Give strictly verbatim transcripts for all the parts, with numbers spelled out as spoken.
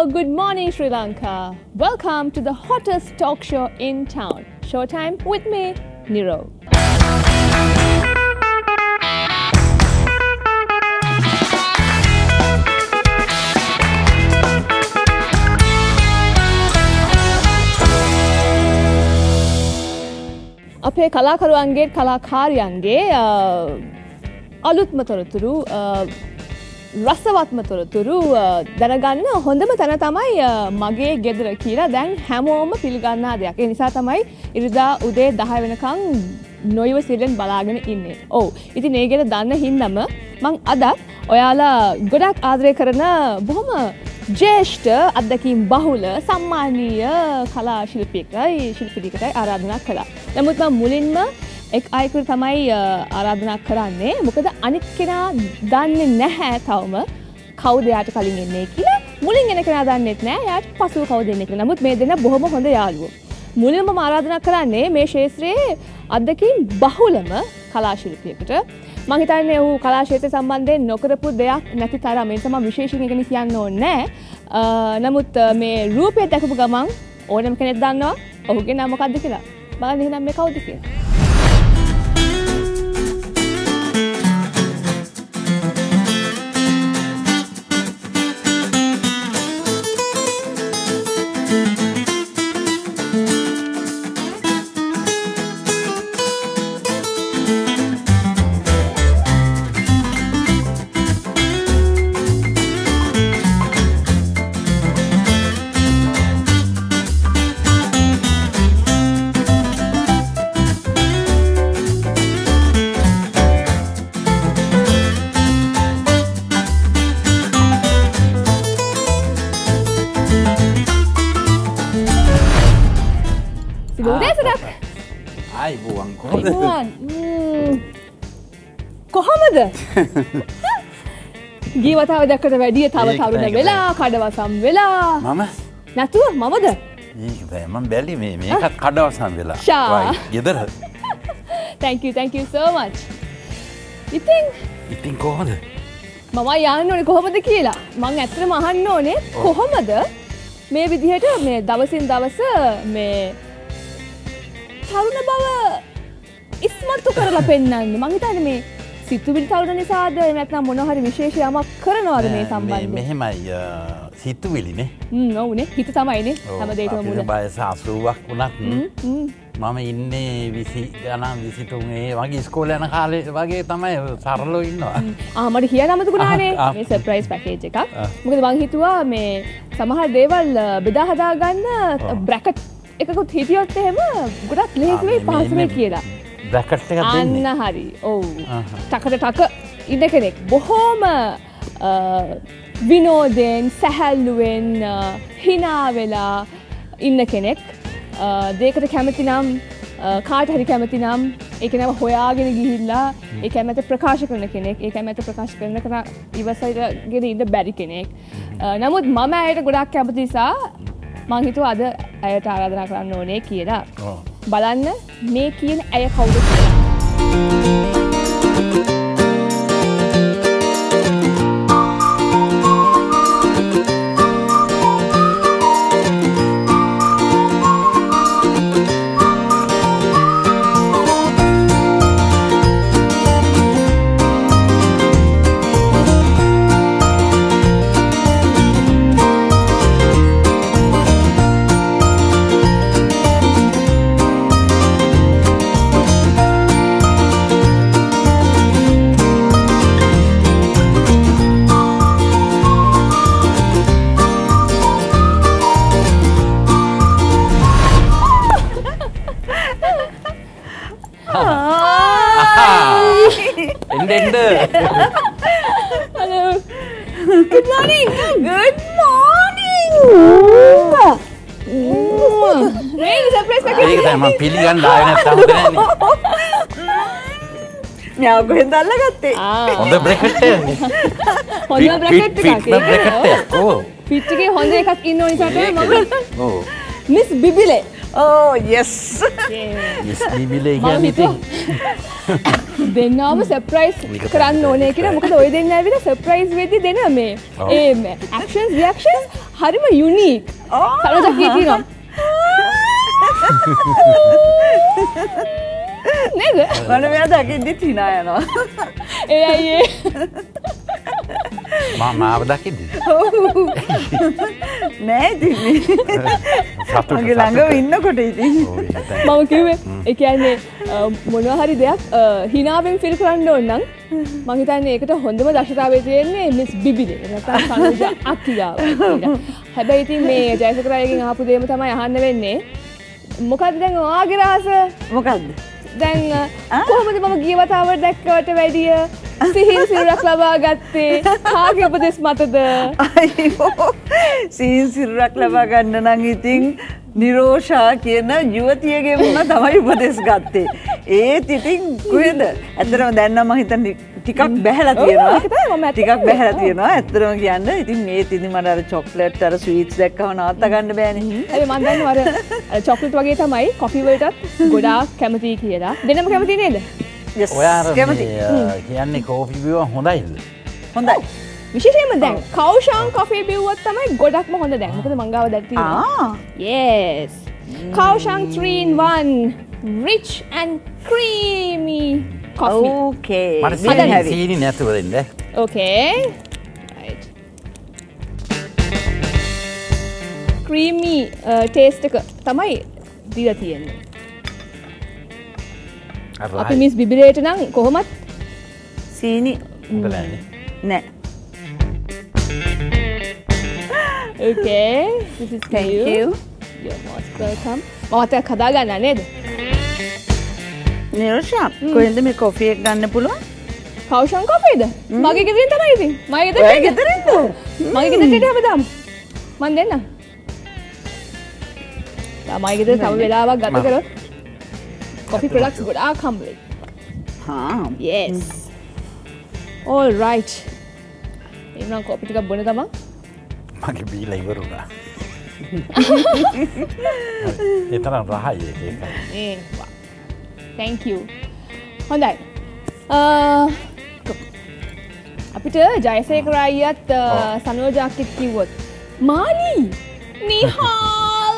good morning Sri Lanka. Welcome to the hottest talk show in town. Showtime with me, Niro. අපේ කලාකරුවන්ගේ කලාකාරයන්ගේ අලුත්ම තොරතුරු රසවත්ම තොරතුරු දැනගන්න හොඳම තැන තමයි මගේ ගෙදර කියලා දැන් හැමෝම පිළිගන්නා දෙයක්. ඒ නිසා තමයි ඉරිදා උදේ දහ වෙනකන් නොයවසිල්ලෙන් බලාගෙන ඉන්නේ. ඔව්. ඉතින් ඒ ගැන දන්න හින්දාම මං අද ඔයාලා ගොඩක් ආදරය කරන බොහොම ජේෂ්ඨ අත්දැකීම් බහුල සම්මානීය කලා ශිල්පියෙක්යි ශිල්පියෙකුටයි ආරාධනා කළා. නමුත් මම මුලින්ම එක් අයෙකුට තමයි ආරාධනා කරන්නේ. මොකද අනිත් කෙනා දන්නේ නැහැ තවම කවුද යාට කලින් එන්නේ කියලා. මුලින් එන කෙනා දන්නේත් නැහැ. යාට පසුව කවුද එන්නේ කියලා. නමුත් මේ දෙන්න බොහොම හොඳ යාළුවෝ. මුලින්ම මම ආරාධනා කරන්නේ මේ ක්ෂේත්‍රයේ අත්දැකීම් බහුලම කලා ශිල්පියෙකුට. මම හිතන්නේ ඔහු කලා ක්ෂේත්‍රය සම්බන්ධයෙන් නොකරපු දෙයක් නැති තරම්. ඒ නිසා මම විශේෂයෙන් ඉගෙන කියන්න ඕනේ නැහැ. නමුත් මේ රූපය දැකපු ගමන් ඕනම කෙනෙක් දන්නවා ඔහුගේ නම මොකක්ද කියලා. බලන්න එහෙනම් මේ කවුද කියලා. කොහොමද? ගිය වතාව දැක්කට වැඩිය තව තරුණ වෙලා කඩවසම් වෙලා මම නැතුව මමද? මේක බෑ මම බැලි මේ මේකත් කඩවසම් වෙලා. වයි ගෙදර. Thank you thank you so much. ඉතින් ඉතින් කොහොමද? මම යන්න ඕනේ කොහොමද කියලා. මම ඇත්තටම අහන්න ඕනේ කොහොමද මේ විදිහට මේ දවසින් දවස මේ තරුණ බව ඉස්මතු කරලා පෙන්නන්නේ. මං හිතන්නේ මේ සිතුවිලි තරුණ නිසාද නැත්නම් මොන හරි විශේෂ යමක් කරනවද මේ සම්බන්ධයෙන්? මෙහෙමයි සිතුවිලිනේ. හ්ම් ඔව්නේ. හිත තමයිනේ හැම දෙයකම මුල. අපේ බයස අසූවක් වුණත් මම ඉන්නේ විසි ගණන් විසි තුන් ඒ වගේ ඉස්කෝලේ යන කාලේ වගේ තමයි සරලව ඉන්නවා. ආ මට කියන්න අමතකුණානේ මේ සර්ප්‍රයිස් පැකේජ් එකක්. මොකද මං හිතුවා මේ සමහර දේවල් බෙදා හදා ගන්න බ්‍රැකට් එකකුත් හිටියොත් එහෙම ගොඩක් ලේසි වෙයි පහසු වෙයි කියලා. බ්‍රැකට් එකක් දෙන්නේ. අන්න හරි. ඔව්. ටකට ටක ඉන්න කෙනෙක් බොහොම විනෝදෙන් සැහැල්ලුවෙන් hina වෙලා ඉන්න කෙනෙක්. දෙයකට කැමති නම් කාට හරි කැමති නම් ඒක නම හොයාගෙන ගිහිල්ලා ඒ කැමැත්ත ප්‍රකාශ කරන කෙනෙක්. ඒ කැමැත්ත ප්‍රකාශ කරන කෙනා ඉවසගෙන ඉන්න බැරි කෙනෙක්. නමුත් මම ඇයට ගොඩක් කැමති නිසා මං හිතුවා අද ඇයට ආරාධනා කරන්න ඕනේ කියලා. බලන්න මේ කියන ඇය කවුද කියලා. Hello. Good morning. Good morning. Hey, surprise package. ඒක තමයි මම පිළිගන්න ආවේ නැත්තම් හොඳ නෑනේ. මෙයා කොහෙන්ද අල්ලගත්තේ? හොඳ බ්‍රැකට් එකක්. හොඳ බ්‍රැකට් එකක්. ෆිට් බ්‍රැකට් එකක්. ඔව්. ෆිට් එකේ හොඳ එකක් ඉන්න ඕනි සට මම. ඔව්. Miss Bibile. Oh, yes. Miss Bibile කියන්නේ ඉතින් දෙන්නම සර්ප්‍රයිස් කරන්න ඕනේ කියලා. මොකද ඔය දෙන්න ඇවිල්ලා සර්ප්‍රයිස් වෙද්දි දෙන මේ ඒ ඇක්ෂන්ස් රියැක්ෂන්ස් හරිම යුනීක්. සරෝජා කී තියෙනවා. නේද? මම මෙයා දකිද්දි hina යනවා. ඒ අයියේ. මම මාව දකිද්දි. නෑ ඉතින්. මගේ ළඟම ඉන්නකොට ඉතින්. මම කිව්වේ ඒ කියන්නේ මොනවා හරි දෙයක් හිනාවෙන් ෆිල් කරන්න ඕන නම් මම හිතන්නේ ඒකට හොඳම දක්ෂතාවය තියෙන්නේ මිස් බිබිලේ. නැත්නම් සනෝජා අක්කිගාව. හැබැයි ඉතින් මේ ජයසේකර අයගෙන් අහපු දෙයම තමයි අහන්න වෙන්නේ. මොකද්ද දැන් ඔයාගේ රහස? මොකද්ද? දැන් කොහොමද මම ගිය වතාවට දැක්කට වැඩිය සිහින් සිරුරක් ලබා ගත්තේ? කාගේ උපදෙස් මතද? අයියෝ. සිහින් සිරුරක් ලබා ගන්න නම් ඉතින් නිරෝෂා කියන යුවතියගෙන් වුණා තමයි උපදෙස් ගත්තේ. ඒත් ඉතින් කොහෙද? ඇත්තටම දැන් නම් මම හිතන්නේ ටිකක් බැහැලා තියෙනවා. ටිකක් බැහැලා තියෙනවා. ඇත්තටම කියන්න ඉතින් මේ ඉතින් මට අර චොක්ලට් අර ස්වීට්ස් දැක්කම නවත්ත ගන්න බෑනේ. හැබැයි මම දන්නවා අර චොක්ලට් වගේ තමයි කොෆි වලටත් ගොඩාක් කැමතියි කියලා. දෙන්නම කැමති නේද? ඔයා අර කියන්නේ කෝපි බිව හොඳයිද? හොඳයි. විශේෂයෙන්ම දැන් කෞෂාන් කොෆි බිව්වත් තමයි ගොඩක්ම හොඳ දැන්. මොකද මං ගාව දැන් තියෙනවා. ආ. Yes. Kaoshang three in one rich and creamy coffee. Okay. මට සීනි සීනි නැතුව දෙන්න. Okay. Right. Creamy uh, taste එක තමයි දීලා තියෙන්නේ. අපි මිස් බිබිලේට නම් කොහොමත් සීනි හොඳයි. නෑ. Okay. This is Thank you. you. You're most welcome. මමත් කතා ගන්න නේද? නිරෝෂා කොහෙන්ද මේ කොෆි එක ගන්න පුළුවන්? කෞෂන් කොෆිද? මගේ ගෙදරින් තමයි ඉතින්. මගේ ගෙදරින්. ඔය ගෙදරින්ද? මගේ ගෙදරට හැමදාම. මන් දෙන්න. මගේ ගෙදර තව වෙලාවක් ගත කරොත් කොෆි ප්‍රොඩක්ට්ස් ගොඩාක් හම්බෙයි. හා. Yes. All right. එන්නම් කොෆි ටිකක් බොන්න තමන්. මගේ බීලා ඉවර වුණා. ඒ තරම් රහයි ඒක. ඒ Thank you. හොඳයි. අපිට ජයසේකර අයියත් සනෝජා අක්කිත් කිව්වොත් මානි නිහාල්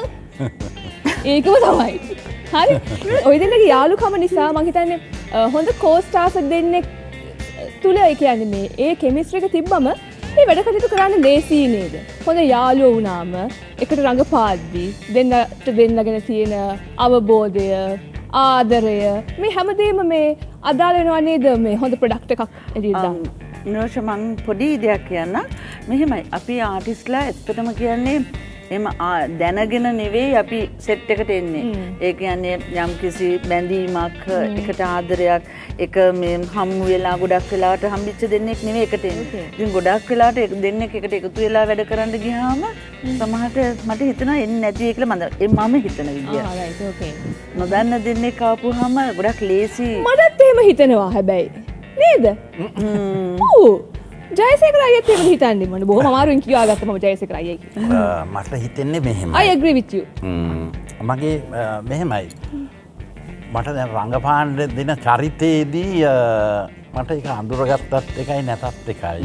ඒකම තමයි. හරි. ඔය දෙන්නගේ යාළුකම නිසා මම හිතන්නේ හොඳ කෝස්ටාර්ස් දෙන්නෙක් තුල ඒ කියන්නේ මේ ඒ කෙමිස්ට්‍රි එක තිබ්බම මේ වැඩ කටයුතු කරන්න ලේසි නේද? හොඳ යාළුවෝ වුණාම එකට රඟපාද්දී දෙන්නට දෙන්නගෙන තියෙන අවබෝධය ආදරය මේ හැමදේම මේ අදාළ වෙනවා නේද මේ හොඳ ප්‍රොඩක්ට් එකක් එළියට දාන්න. නිරෝෂ මං පොඩි දෙයක් කියන්න. මෙහෙමයි අපි ආටිස්ට්ලා ඇත්තටම කියන්නේ එම දැනගෙන නෙවෙයි අපි සෙට් එකට එන්නේ. ඒ කියන්නේ යම් කිසි බැඳීමක් එකට ආදරයක් එක මේ හම්බු වෙලා ගොඩක් වෙලාවට හම්බෙච්ච දෙන්නෙක් නෙවෙයි එකට එන්නේ. ඉතින් ගොඩක් වෙලාවට දෙන්නෙක් එකට එකතු වෙලා වැඩ කරන්න ගියාම සමහරට මට හිතෙනවා එන්නේ නැති වෙයි කියලා මම මම හිතන විදිය. ආ රයිට් ඕකේ. නොදන්න දෙන්නෙක් ආපුවාම ගොඩක් ලේසි. මටත් එහෙම හිතෙනවා හැබැයි. නේද? ඔව්. ජයසේකර අයියත් එහෙම හිතන්නේ මම බොහොම අමාරුවෙන් කියාගත්තා මම ජයසේකර අයියයි කියලා. මට හිතෙන්නේ මෙහෙමයි. I agree with you. මගේ මෙහෙමයි. මට දැන් රංගපාන දෙන චරිතයේදී මට ඒක අඳුරගත්තත් එකයි නැතත් එකයි.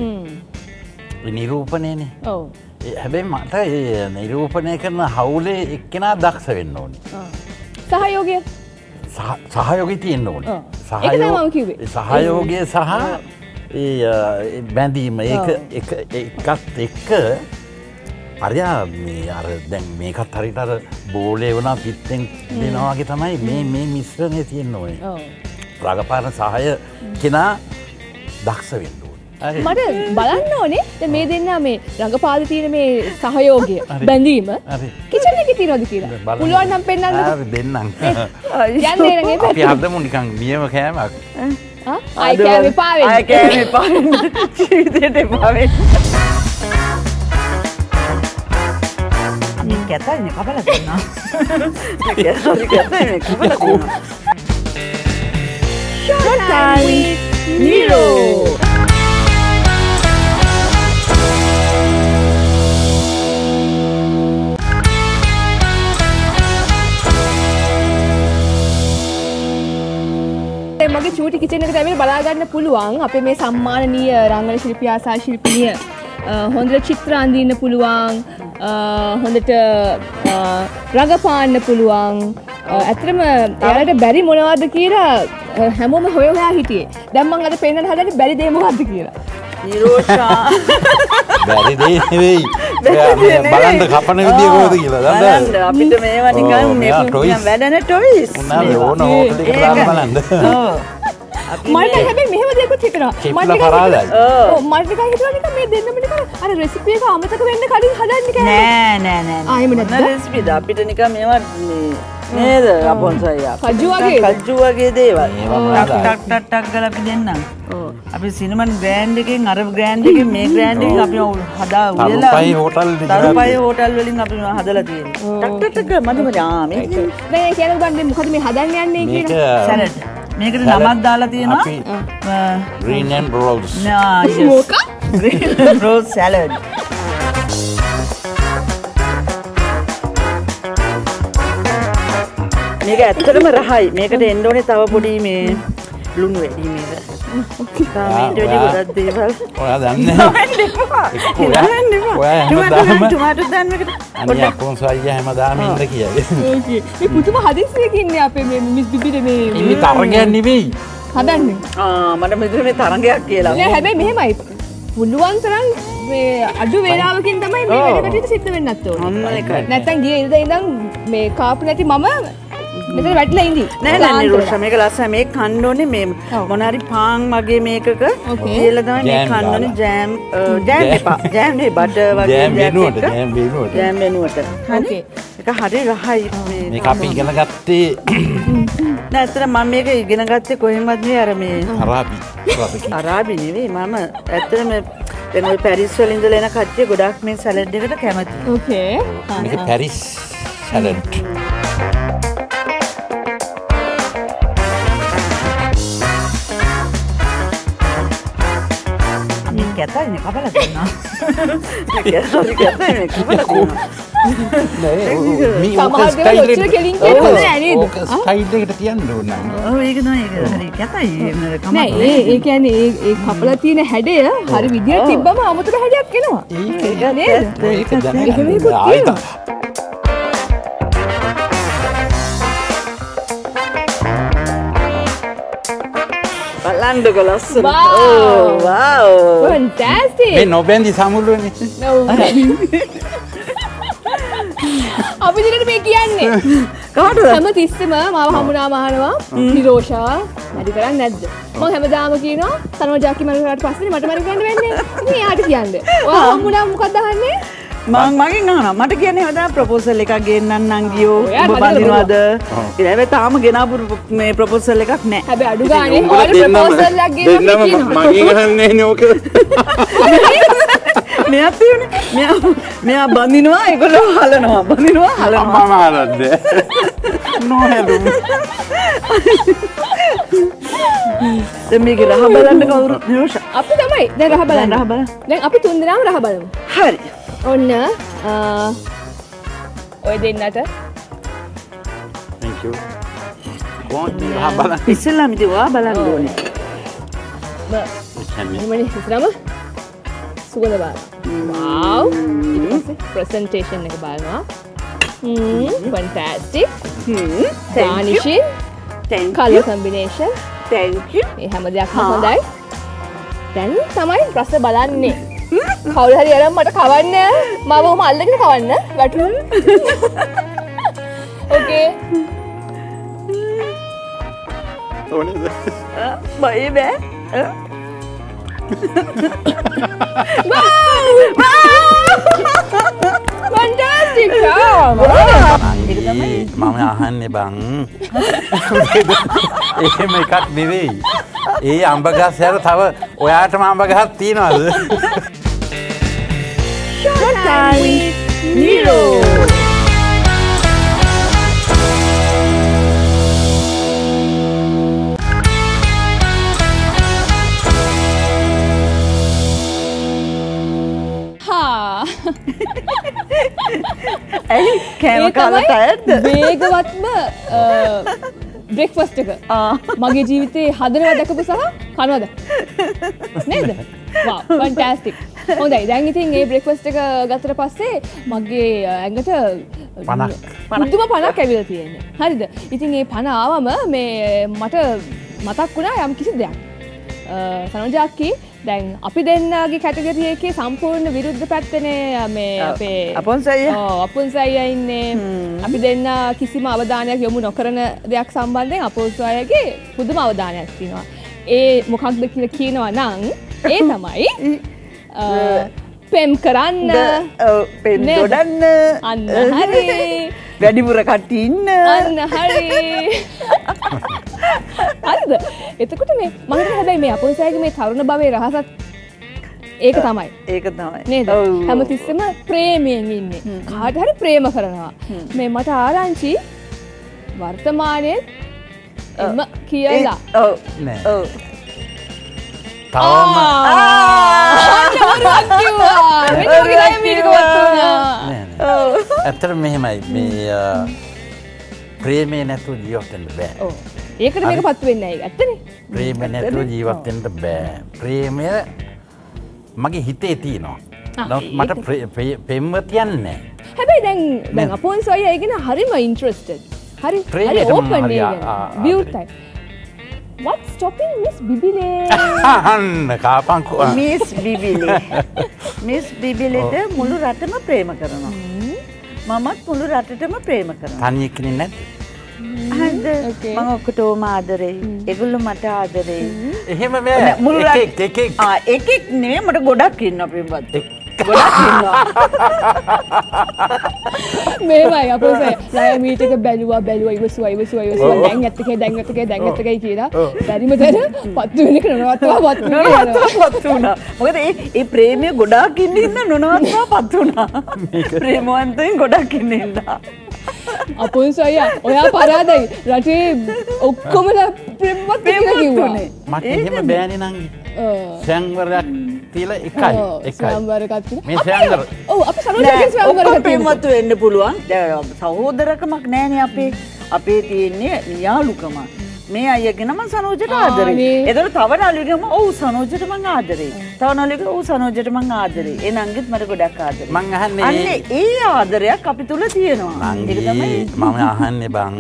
ඒ නිරූපණයනේ. ඔව්. හැබැයි මට ඒ නිරූපණය කරන හවුලේ එක්කෙනා දක්ෂ වෙන්න ඕනේ. සහයෝගය. සහයෝගය තියෙන්න ඕනේ. සහයෝගය සහ ඒ බැඳීම ඒක එකත් එක්ක අරයා මේ අර දැන් මේකත් හරියට අර බෝලේ වුණා පිටෙන් දෙනවා වගේ තමයි මේ මේ මිශ්‍රණය තියෙන්න ඕනේ. ඔව්. රඟපාන සහය කෙනා දක්ෂ වෙන්න ඕනේ. මට බලන්න ඕනේ දැන් මේ දෙන්නා මේ රඟපාද තියෙන මේ සහයෝගය බැඳීම කිචන් එකේ තියනවද කියලා. පුළුවන් නම් පෙන්නන්නකෝ. හරි දෙන්නම්. යන්නේ නේද? අපි හදමු නිකන් නියම කෑමක්. ආයි කෑමේ පාවෙන්න. ආයි කෑමේ පාවෙන්න. ජීවිතේට පාවෙන්න. අනිත් කැතයිනේ කපලා දෙන්නා. කැතයි කැතයිනේ කපලා දෙන්නා. Short time with Niro. මගේ චූටි කිචන් එකට ඇවිල්ලා බලා ගන්න පුළුවන් අපේ මේ සම්මානනීය රංගන ශිල්පියා සහ ශිල්පිනිය හොඳ චිත්‍ර අඳින්න පුළුවන් හොඳට රඟපාන්න පුළුවන්. ඇත්තටම එයාලට බැරි මොනවද කියලා හැමෝම හොය හොයා හිටියේ. දැන් මම අද පෙන්නන්න හදන්නේ බැරි දේ මොකද්ද කියලා. නිරෝෂා බැරි දේ නෙවෙයි. බලන්න කපන විදිය කොහොමද කියලා. බලන්න අපිට මේවා නිකන් මේ වැඩන ටොයිස්. මොනවාද ඕන හොටල් එකට දාලා බලන්න. ඔව්. මට හැබැයි මෙහෙම දෙයක්ත් හිතනවා. කිප්ලා පරාදයි. ඔව් මට නිකන් හිතනවා නිකන් මේ දෙන්නම නිකන් අර රෙසිපි එක අමතක වෙන්න කලින් හදන්න කියලා. නෑ නෑ නෑ. ආ එහෙම නැද්ද? රෙසිපිද අපිට නිකන් මේවා මේ නේද අපොන්සයියා. කජු වගේ. කජු වගේ දේවල්. ටක් ටක් ටක් ටක් ගාලා අපි දෙන්නම්. අපි සිනමන් ග්‍රෑන්ඩ් එකෙන් අර ග්‍රෑන්ඩ් එකෙන් මේ ග්‍රෑන්ඩ් එකෙන් අපි හදා උයලා තරුපයි හෝටල් තරුපයි හෝටල් වලින් අපි හදලා තියෙනවා. ටක් ටක් ටක් මදි මදි ආ මේක දැන් කියන්න බලන්න මොකද මේ හදන්න යන්නේ කියලා. සැලඩ්. මේකට නමක් දාලා තියෙනවා. green and rolls. නා මොකක්? green and rose salad. මේක ඇත්තටම රහයි. මේකට එන්න ඕනේ තව පොඩි මේ ලුණු වැඩි මේක. තාමේ දෙවි ගොඩක් දේවල්. ඔයා දන්නේ නැහැ. ඔයා හැමදාම ටොමැටෝ දාන්න මේකට. අනිත් අපොන්ස අයියා හැමදාම ඉන්න කියයි. ඕකේ. මේ පුතුම හදිස්සියක ඉන්නේ අපේ මේ මිස් බිබිට මේ ඉන්නේ තරගයක් නෙවෙයි. හදන්නේ. ආ මට මෙතන මේ තරගයක් කියලා. නෑ හැබැයි මෙහෙමයි. පුළුවන් තරම් මේ අඩු වේලාවකින් තමයි මේ වැඩ කටයුතු සිද්ධ වෙන්නත් ඕනේ. අන්න ඒකයි. නැත්තම් ගියේ ඉඳන් ඉඳන් මේ කාපු නැති මම මෙතන වැටලා ඉඳි. නෑ නෑ නිරෝෂා මේක ලස්සන මේක කන්න ඕනේ මේ මොන හරි පාන් වගේ මේකක කියලා තමයි මේ කන්න ඕනේ ජෑම් ජෑම් එපා. ජෑම් නේ බටර් වගේ ජෑම් වෙනුවට ජෑම් වෙනුවට. ජෑම් වෙනුවට. ඕකේ. ඒක හරි රහයි මේ. මේක අපි ඉගෙන ගත්තේ නෑ ඇත්තට මම මේක ඉගෙන ගත්තේ කොහෙන්වත් නෙවෙයි අර මේ අරාබි. අරාබි නෙවෙයි මම ඇත්තට මේ දැන් ওই පැරිස් වල ඉඳලා එන කට්ටිය ගොඩක් මේ සැලඩ් එකට කැමතියි. ඕකේ. මේක පැරිස් සැලඩ්. කැතයි නේ කපලා දෙන්නා. කැතයි කැතයි නේ කපලා දෙන්නා. නෑ මේ සමහර දේවල් ඔච්චර කෙලින් කියනවා නෑ නේද? ඕක ස්ටයිල් එකට තියන්න ඕන නම්. ඔව් ඒක තමයි ඒක හරි කැතයි කම. නෑ ඒ ඒ කියන්නේ ඒ ඒ කපලා තියෙන හැඩය හරි විදියට තිබ්බම අමුතුම හැඩයක් එනවා. ඒක නේද? ඒක එහෙම දැනගන්න. එකක් ආයිත් බලන්නකො ලස්සන. Wow. ඕ වව්. Fantastic. මේ නොබැඳි සමුළුවනේ. අපි දිනට මේ කියන්නේ කාටද? හැම තිස්සෙම මාව හමුනාම අහනවා නිරෝෂා වැඩි කරන්නේ නැද්ද? මම හැමදාම කියනවා සනෝජාකි මම කරාට පස්සේ මට මම කරන්න වෙන්නේ. ඉතින් එයාට කියන්නේ. ඔයා හමුනාම මොකක්ද අහන්නේ? මං මගෙන් අහනවා මට කියන්නේ හැමදාම ප්‍රොපෝසල් එකක් ගෙන්නන්න නංගියෝ ඔයා ඔබ හදලා බඳිනවද? ඊට හැබැයි තාම ගෙනාපු මේ ප්‍රොපෝසල් එකක් නැහැ. හැබැයි අඩු ගානේ ඔයාලා ප්‍රොපෝසල් එකක් ගෙනලා කියනවා. මගෙන් අහන්නේ නේ ඕක. මෙයා තියෙන්නේ මෙයා මෙයා බඳිනවා ඒගොල්ලෝ හලනවා බඳිනවා හලනවා. මම ආරද්ද. නොහෙලු. දැන් මේක රහ බලන්න කවුරුත් නිරෝෂා. අපි තමයි දැන් රහ බලන්න. රහ බලන්න. දැන් අපි තුන් දෙනාම රහ බලමු. හරි. ඔන්න ඔය දෙන්නට Thank you. කොහොමද රහ බලන්න? ඉස්සෙල්ලාම ඉතින් ඔයා බලන්න ඕනේ. එහෙමනේ ඉස්සරම සුගඳ බලන්න. wow ඊට පස්සේ presentation එක බලනවා. hmm fantastic. Hmm garnishing thank color you combination thank you. මේ හැම දෙයක්ම හොඳයි. දැන් තමයි රස බලන්නේ. කවුරු හරි අරන් මට කවන්න මම ඔහම අල්ලගෙන කවන්න වැටුණු. ඕකේ. ඕනේද? බයි බෑ. fantastic job. මම අහන්නේ බං. එහෙම එකක් නෙවෙයි. ඒ අඹ ගස් හැර තව ඔයාටම අඹ ගහක් තියනවද? Showtime with Niro. ඇයි කෑම කාලා ටයර්ඩ්ද? වේගවත්ම බ්‍රෙක්ෆාස්ට් එක. මගේ ජීවිතේ හදනවා දැකපු සහ කනවද? නේද? wow fantastic. හොඳයි දැන් ඉතින් ඒ බ්‍රෙක්ෆාස්ට් එක ගත්තට පස්සේ මගේ ඇඟට පණක් පුදුම පණක් ඇවිල්ලා තියෙන්නේ. හරිද? ඉතින් ඒ පණ ආවම මේ මට මතක් වුණා යම් කිසි දෙයක්. සනෝජාක්කි දැන් අපි දෙන්නගේ කැටගරිය එකේ සම්පූර්ණ විරුද්ධ පැත්තනේ මේ අපේ අපොන්සය. ඔව් අපොන්සය ඉන්නේ. අපි දෙන්න කිසිම අවධානයක් යොමු නොකරන දෙයක් සම්බන්ධයෙන් අපොන්සයගේ පුදුම අවධානයක් තියෙනවා. ඒ මොකක්ද කියලා කියනවා නම් ඒ තමයි පෙම් කරන්න පෙම් දොඩන්න අන්න හරි වැඩිපුර කට්ටිය ඉන්න අන්න හරි හරිද එතකොට මේ මම හිතන්නේ හැබැයි මේ අපොන්සයගේ මේ තරුණ භවයේ රහසත් ඒක තමයි ඒක තමයි නේද හැමතිස්සෙම ප්‍රේමයෙන් ඉන්නේ කාට හරි ප්‍රේම කරනවා මේ මට ආරංචි වර්තමානයේ එම කියලා ඔව් නෑ ඔව් තවම ඇත්තට මෙහෙමයි මේ ප්‍රේමේ නැතුව ජීවත් වෙන්න බෑ. ඔව්. ඒකට මේක පත්තු වෙන්නේ නැහැ. ඇත්තනේ. ප්‍රේමේ නැතුව ජීවත් වෙන්න බෑ. ප්‍රේමය මගේ හිතේ තියෙනවා. මට පෙම්වතියක් නැහැ. හැබැයි දැන් දැන් අපොන්සොය ඒගෙන හරිම ඉන්ට්‍රෙස්ටඩ්. හරි හරි ඕපන් නේද? විවුර්තයි. What's stopping Miss Bibile? අන්න කාපන්කෝ. Miss Bibile. Miss Bibile ද මුළු රටම ප්‍රේම කරනවා. මමත් මුළු රටටම ප්‍රේම කරනවා. තනියෙ කෙනෙක් නැද්ද? හරිද? මම ඔක්කොටම ආදරෙයි. ඒගොල්ලෝ මට ආදරෙයි. එහෙම බෑ. මුළු එක එක එක ආ එකෙක් නෙමෙයි මට ගොඩක් ඉන්නවා ප්‍රේමවත්. ගොඩක් ඉන්නවා. මේවයි අපොන්සය ලය මීට එක බැලුවා බැලුවා ඉවසුවා ඉවසුවා ඉවසුවා දැන් ඇත්තකේ දැන් ඇත්තකේ දැන් ඇත්තකේ කියලා බැරිම තැන පත්තු වෙනක නොනවත්වා පත්තු වෙනවා පත්තු වුණා. මොකද ඒ ඒ ප්‍රේමයේ ගොඩක් ඉන්න ඉන්න නොනවත්වා පත්තු වුණා. ප්‍රේමවන්තයින් ගොඩක් ඉන්න ඉඳා. අපොන්සය ඔයා පරාදයි රටේ ඔක්කොම ප්‍රේමවත් කියලා කිව්වා. මට එහෙම බෑනේ නංගි. සැංවරයක් තියලා එකයි එකයි. සැංවරයක් තියලා. මේ සැංවර. ඔව් අපි සනෝජාගේ සැංවරයක් ප්‍රේමවත් වෙන්න පුළුවන්. සහෝදරකමක් නෑනේ අපේ. අපේ තියෙන්නේ යාළුකම. මේ අයගෙන මම සනෝජට ආදරේ. ඒතර තව නළුවෙක්ම ඔව් සනෝජට මං ආදරේ. තව නළුවෙක් ඔව් සනෝජට මං ආදරේ. ඒ නංගිත් මට ගොඩක් ආදරේ. මං අහන්නේ අන්නේ ඒ ආදරයක් අපි තුල තියෙනවා. ඒක තමයි මම අහන්නේ බං.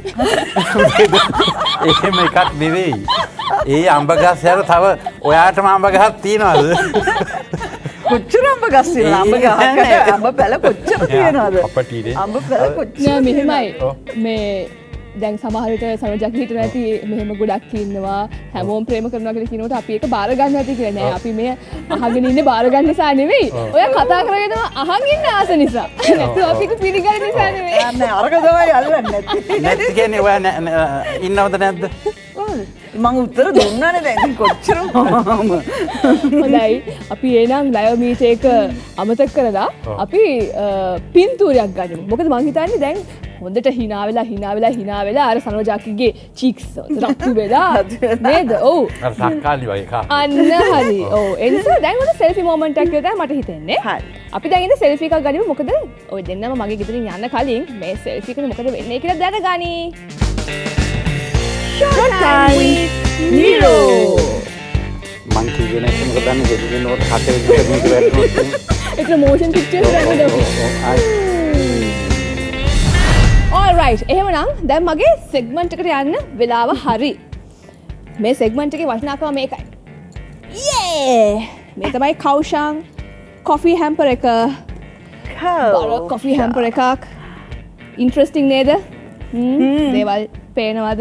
එහෙම එකක් නෙවෙයි. ඒ අඹ ගස් හැර තව ඔයාටම අඹ ගහක් තියනවද? කොච්චර අඹ ගස් තියෙනවද? අඹ ගහකට අඹ පැල කොච්චර තියෙනවද? අපටිනේ. අඹ පැල කොච්චර නෑ මෙහෙමයි. මේ දැන් සමහර විට සනෝජක් හිතන ඇති මෙහෙම ගොඩක් ඉන්නවා හැමෝම ප්‍රේම කරනවා කියලා කියනකොට අපි ඒක බාර ගන්න ඇති කියලා නෑ අපි මේ අහගෙන ඉන්නේ බාර ගන්න නිසා නෙවෙයි ඔය කතා කරගෙන අහන් ඉන්න ආස නිසා නැත්නම් අපි ඒක පිළිගන්න නිසා නෙවෙයි නෑ අරක තමයි අල්ලන්නේ නැති නැති කියන්නේ ඔයා ඉන්නවද නැද්ද මං උත්තර දුන්නානේ දැන් කොච්චර හොඳයි අපි එනම් ලයව මීට් එක අමතක කරලා අපි පින්තූරයක් ගනිමු මොකද මං හිතන්නේ දැන් හොඳට hina වෙලා hina වෙලා hina වෙලා අර සනෝජාකිගේ චීක්ස් රක්තු වෙලා නේද ඔව් අර සක්කාලි වගේ කා අන්න හරි ඔව් ඒ නිසා දැන් හොඳ සෙල්ෆි මොමන්ට් එකක් කියලා මට හිතෙන්නේ හරි අපි දැන් ඉතින් සෙල්ෆි එකක් ගනිමු මොකද ඔය දෙන්නම මගේ ගෙදරින් යන්න කලින් මේ සෙල්ෆි එක මොකද වෙන්නේ කියලා දැනගනි Short time with Niro මං කියන්නේ නැත්නම් මොකද දන්නේ ගෙදරින් නෝට හතේ විතර වැටුණා ඒක මොෂන් පික්චර්ස් ගන්නද Alright, එහෙමනම් දැන් මගේ සෙග්මන්ට් එකට යන්න වෙලාව හරි. මේ සෙග්මන්ට් එකේ වටිනාකම මේකයි. යේ! මේ තමයි කෞෂන් කොෆි හැම්පර් එක. බරෝ කොෆි හැම්පර් එකක්. ඉන්ටරෙස්ටිං නේද? හ්ම්. දේවල් පේනවද?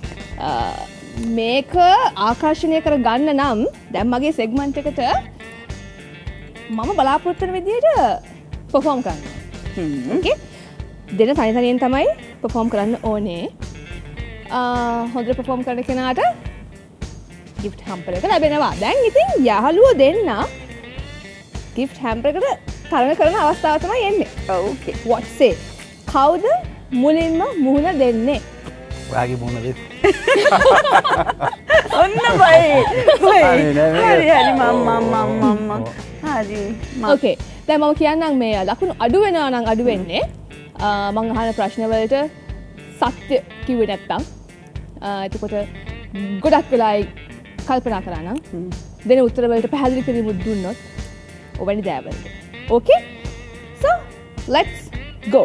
මේක ආකර්ෂණය කර ගන්න නම් දැන් මගේ සෙග්මන්ට් එකට මම බලාපොරොත්තු වෙන විදිහට පර්ෆෝම් කරන්න. හ්ම්. ඕකේ. දෙන තනි තනියෙන් තමයි පර්ෆෝම් කරන්න ඕනේ. හොඳට පර්ෆෝම් කරන කෙනාට gift hamper එක ලැබෙනවා. දැන් ඉතින් යහළුවෝ දෙන්න gift hamper එකට තරඟ කරන අවස්ථාව තමයි එන්නේ. ඕකේ. What say? කවුද මුලින්ම මුහුණ දෙන්නේ? ඔයාගේ මුහුණ දෙන්න. ඔන්න බයි. බයි. හරි හරි මම මම මම හරි. ඕකේ. දැන් මම කියන්නම් මේ ලකුණු අඩු වෙනවා නම් අඩු වෙන්නේ මං අහන ප්‍රශ්නවලට සත්‍ය කිව්වේ නැත්තම් එතකොට ගොඩක් වෙලා කල්පනා කරා නම් දෙන උත්තර වලට පැහැදිලි කිරීමක් දුන්නොත් ඔවැනි දෑවලට. Okay? So, let's go.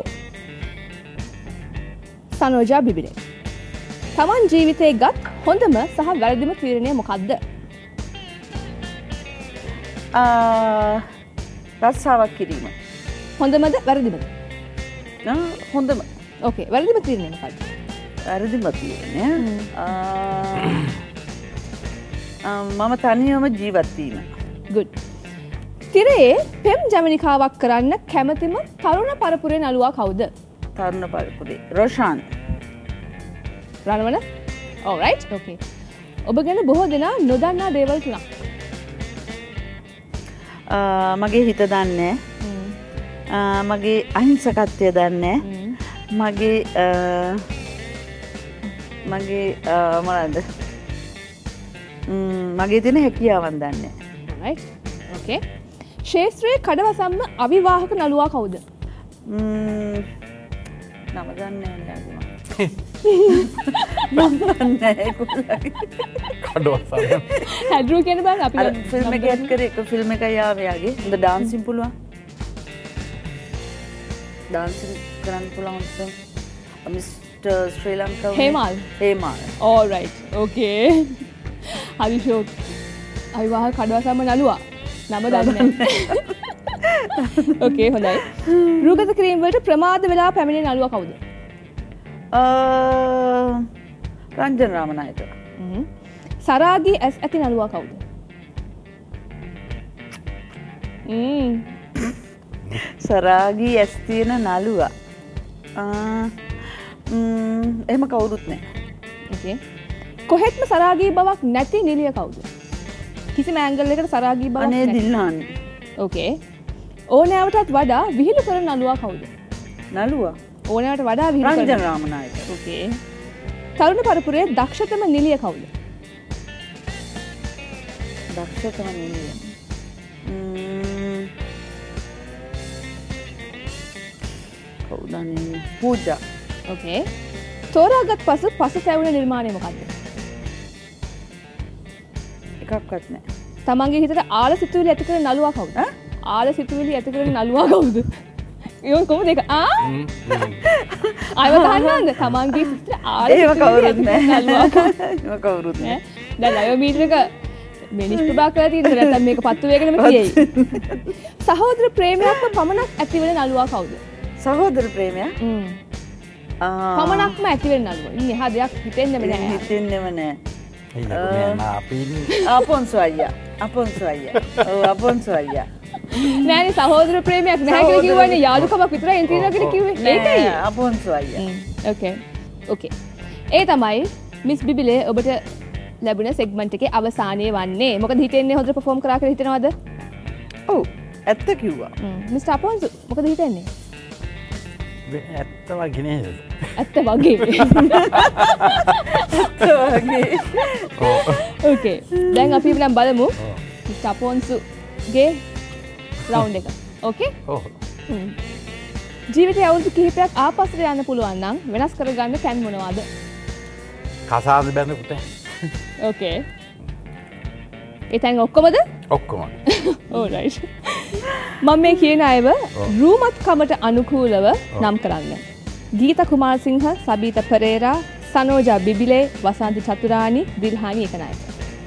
සනෝජා Bibile. තමන් ජීවිතේ ගත් හොඳම සහ වැරදිම තීරණය මොකක්ද? රස්සාවක් කිරීම. හොඳමද වැරදිමද? හොඳම. ඕකේ. වැරදිම තීරණය මොකක්ද? වැරදිම තීරණය මම තනියම ජීවත් වීම. Good. තිරයේ පෙම් ජවනිකාවක් කරන්න කැමතිම තරුණ පරපුරේ නළුවා කවුද? තරුණ පරපුරේ රොෂාන්. රණවන? Alright. Okay. ඔබ ගැන බොහෝ දෙනා නොදන්නා දේවල් තුනක්. මගේ හිත දන්නේ. මගේ අහිංසකත්වය දන්නේ. මගේ මගේ මොනවාද? මගේ තියෙන හැකියාවන් දන්නේ. Alright. Okay. ශේත්‍රයේ කඩවසම්ම අවිවාහක නළුවා කවුද? නම දන්නේ නැහැ. මම දන්නේ නැහැ. කඩවසම්. හැඩ්රු කියන බං අපි ෆිල්ම් එකක් ඇඩ් කරේ එක ෆිල්ම් එකක් යාවේ යාගේ. හොඳ ඩාන්සින් පුළුවන්. ඩාන්සින් කරන්න පුළුවන් උත්සව. Mister Sri Lanka. Hemal. Hemal. Alright. Okay. හරි ෂෝක්. අවිවාහක කඩවසම්ම නළුවා. නම දන්නේ නැහැ. ඕකේ හොඳයි. රූගත ක්‍රීම් වලට ප්‍රමාද වෙලා පැමිණෙන නළුවා කවුද? රංජන රාමනායක. සරාගී ඇස් ඇති නළුවා කවුද? සරාගී ඇස් තියෙන නළුවා. එහෙම කවුරුත් නැහැ. ඕකේ. කොහෙත්ම සරාගී බවක් නැති නිලිය කවුද? කිසිම ඇංගල් එකකට සරාගී බවක් නැහැ. අනේ දිල්හාන්. ඕකේ. ඕනෑවටත් වඩා විහිළු කරන නළුවා කවුද? නළුවා. ඕනෑවට වඩා විහිළු කරන රංජන රාමනායක. ඕකේ. තරුණ පරපුරේ දක්ෂතම නිලිය කවුද? දක්ෂතම නිලිය. කවුද නේ? පූජා. ඕකේ. තෝරාගත් පසු පසුතැවුන නිර්මාණය මොකක්ද? එකක්වත් නැහැ. තමන්ගේ හිතට ආල සිතුවිලි ඇති කරන නළුවා කවුද? ආල සිතුවිලි ඇති කරන නළුවා කවුද? ඒක කොහොමද ඒක? ආ? අයව ගන්නවද? තමන්ගේ හිතට ආල සිතුවිලි ඇති කරන නළුවා කවුද? ඒක කවුරුත් නැහැ. දැන් අයව මීටර එක මේ නිෂ්ප්‍රභා කරලා තියෙනවා නැත්නම් මේක පත්තු වේගෙනම තියෙයි. සහෝදර ප්‍රේමයක්ම පමණක් ඇති වෙන නළුවා කවුද? සහෝදර ප්‍රේමයක්? හ්ම්. ආ. පමණක්ම ඇති වෙන නළුවා. ඉතින් එහා දෙයක් හිතෙන්නෙම නැහැ. හිතෙන්නෙම නැහැ. අපි අපොන්සු අයියා. අපොන්සු අයියා. ඔව් අපොන්සු අයියා. නෑනේ සහෝදර ප්‍රේමයක් නැහැ කියලා කිව්වනේ යාළුකමක් විතරයි එන් තියෙනවා කියලා කිව්වේ. ඒකයි. අපොන්සු අයියා. ඕකේ. ඕකේ. ඒ තමයි මිස් බිබිලේ ඔබට ලැබුණ සෙග්මන්ට් එකේ අවසානයේ වන්නේ. මොකද හිතෙන්නේ හොඳට පර්ෆෝම් කරා කියලා හිතනවද? ඔව්. ඇත්ත කිව්වා. මිස්ටර් අපොන්සු මොකද හිතන්නේ? ඇත්ත වගේ නේද? ඇත්ත වගේ. ඇත්ත වගේ. ඕකේ. දැන් අපි නම් බලමු මිස්ටර් අපොන්සුගේ රවුන්ඩ් එක. ඕකේ? ඔව්. ජීවිතයේ අවුරුදු කිහිපයක් ආපස්සට යන්න පුළුවන් නම් වෙනස් කරගන්න කැන් මොනවද? කසාද බැඳ පුතේ. ඕකේ. ඒ තැන් ඔක්කොමද? ඔක්කොම. ඕරයිට්. මම මේ කියන අයව රූමත්කමට අනුකූලව නම් කරන්න. ගීත කුමාරසිංහ, සබීත පෙරේරා, සනෝජා බිබිලේ, වසන්ති චතුරානි, දිල්හානි ඒකනායක.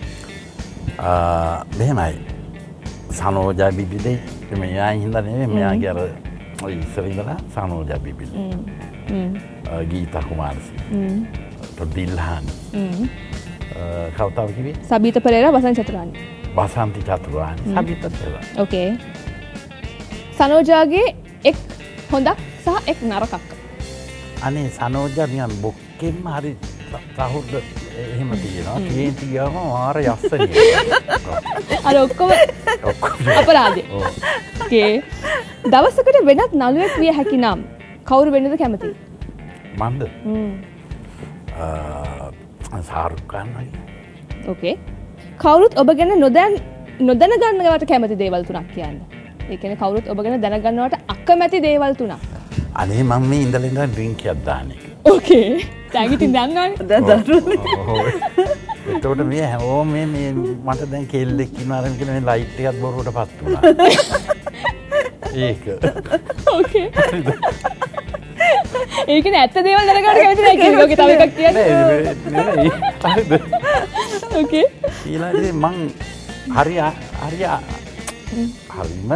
ආ මෙහෙමයි. සනෝජා බිබිලේ මෙයා හින්දා නෙමෙයි මෙයාගේ අර ඔය ඉස්සර ඉඳලා සනෝජා බිබිලේ. හ්ම්. ගීත කුමාරසිංහ. හ්ම්. දිල්හානි. හ්ම්. කවුද කිව්වේ? සබීත පෙරේරා, වසන්ති චතුරානි. වසන්ති චතුරානි. සබීත පෙරේරා. ඕකේ. සනෝජාගේ එක් හොඳක් සහ එක් නරකක්. අනේ සනෝජා නිකන් බොක්කෙන්ම හරි සහෘද එහෙම තියෙනවා. කේන්ති ගාම මාර යස්සනිය. අර ඔක්කොම අපරාධය. ඕකේ. දවසකට වෙනත් නළුවෙක් විය හැකි නම් කවුරු වෙන්නද කැමති? මන්ද? හ්ම්. ආ සාරුක් ඛාන් වගේ. ඕකේ. කවුරුත් ඔබ ගැන නොදැන නොදැන ගන්නවට කැමති දේවල් තුනක් කියන්න. ඒ කියන්නේ කවුරුත් ඔබ ගැන දැනගන්නවට අකමැති දේවල් තුනක්. අනේ මම මේ ඉඳලා ඉඳලා ඩ්‍රින්ක් එකක් දාන්න එක. ඕකේ. දැන් ඉතින් දන්නවනේ. දැන් දන්නවා. එතකොට මේ හැමෝම මේ මේ මට දැන් කෙල්ලෙක් ඉන්නවා අරන් කියන මේ ලයිට් එකත් බොරුවට පත් වුණා. ඒක. ඕකේ. ඒක නේ ඇත්ත දේවල් දැනගන්න කැමති නැහැ කියලා. ඔකේ තව එකක් කියන්න. නෙමෙයි. හරිද? ඕකේ. ඊළඟට මං හරි හරි හරිම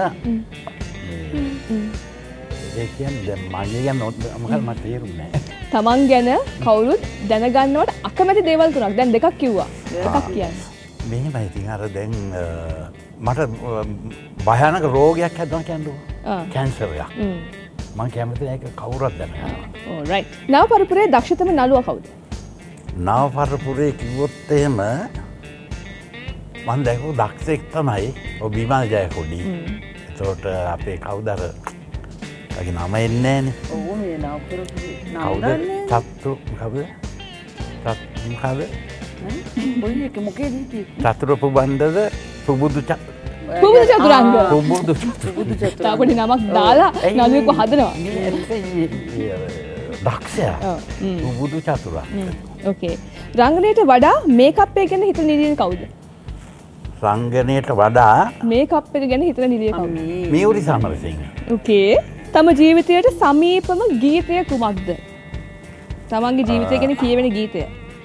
ඒ කියන්නේ දැන් මගේ ගැන මොකක්ද මට තේරුන්නේ නැහැ. තමන් ගැන කවුරුත් දැනගන්නවට අකමැති දේවල් තුනක්. දැන් දෙකක් කිව්වා. එකක් කියන්න. මෙහෙමයි ඉතින් අර දැන් මට භයානක රෝගයක් හැදුණා කියන්නකෝ. කැන්සර් එකක්. මම කැමති නැහැ ඒක කවුරුත් දැනගන්න. Oh right. නව පරපුරේ දක්ෂතම නළුවා කවුද? නව පරපුරේ කිව්වොත් එහෙම මම දැක්කු දක්ෂෙක් තමයි ඔය බිමල් ජයකොඩි. ඒකට අපේ කවුද අර අගේ නම එන්නේ නැහනේ. ඔව් මේ නව පරපුරේ නම කවුද? චත්තු කවුද? චත්තු කවුද? ඔය එක මොකේද හිටියේ? චතුර පුබන්දද පුබුදු ච පුබුදු චතුරංග. පුබුදු පුබුදු චතුරංග. තාපොඩි නමක් දාලා නළුවෙක්ව හදනවා. දක්ෂයා. පුබුදු චතුරංග. ඕකේ. රංගනයට වඩා මේකප් එක ගැන හිතන නිලියන කවුද? රංගනයට වඩා මේකප් එක ගැන හිතන නිලිය කවුද? මේවුරි සමරසිංහ. ඕකේ. තම ජීවිතයට සමීපම ගීතය කුමක්ද? තමන්ගේ ජීවිතය ගැන කියවෙන ගීතය.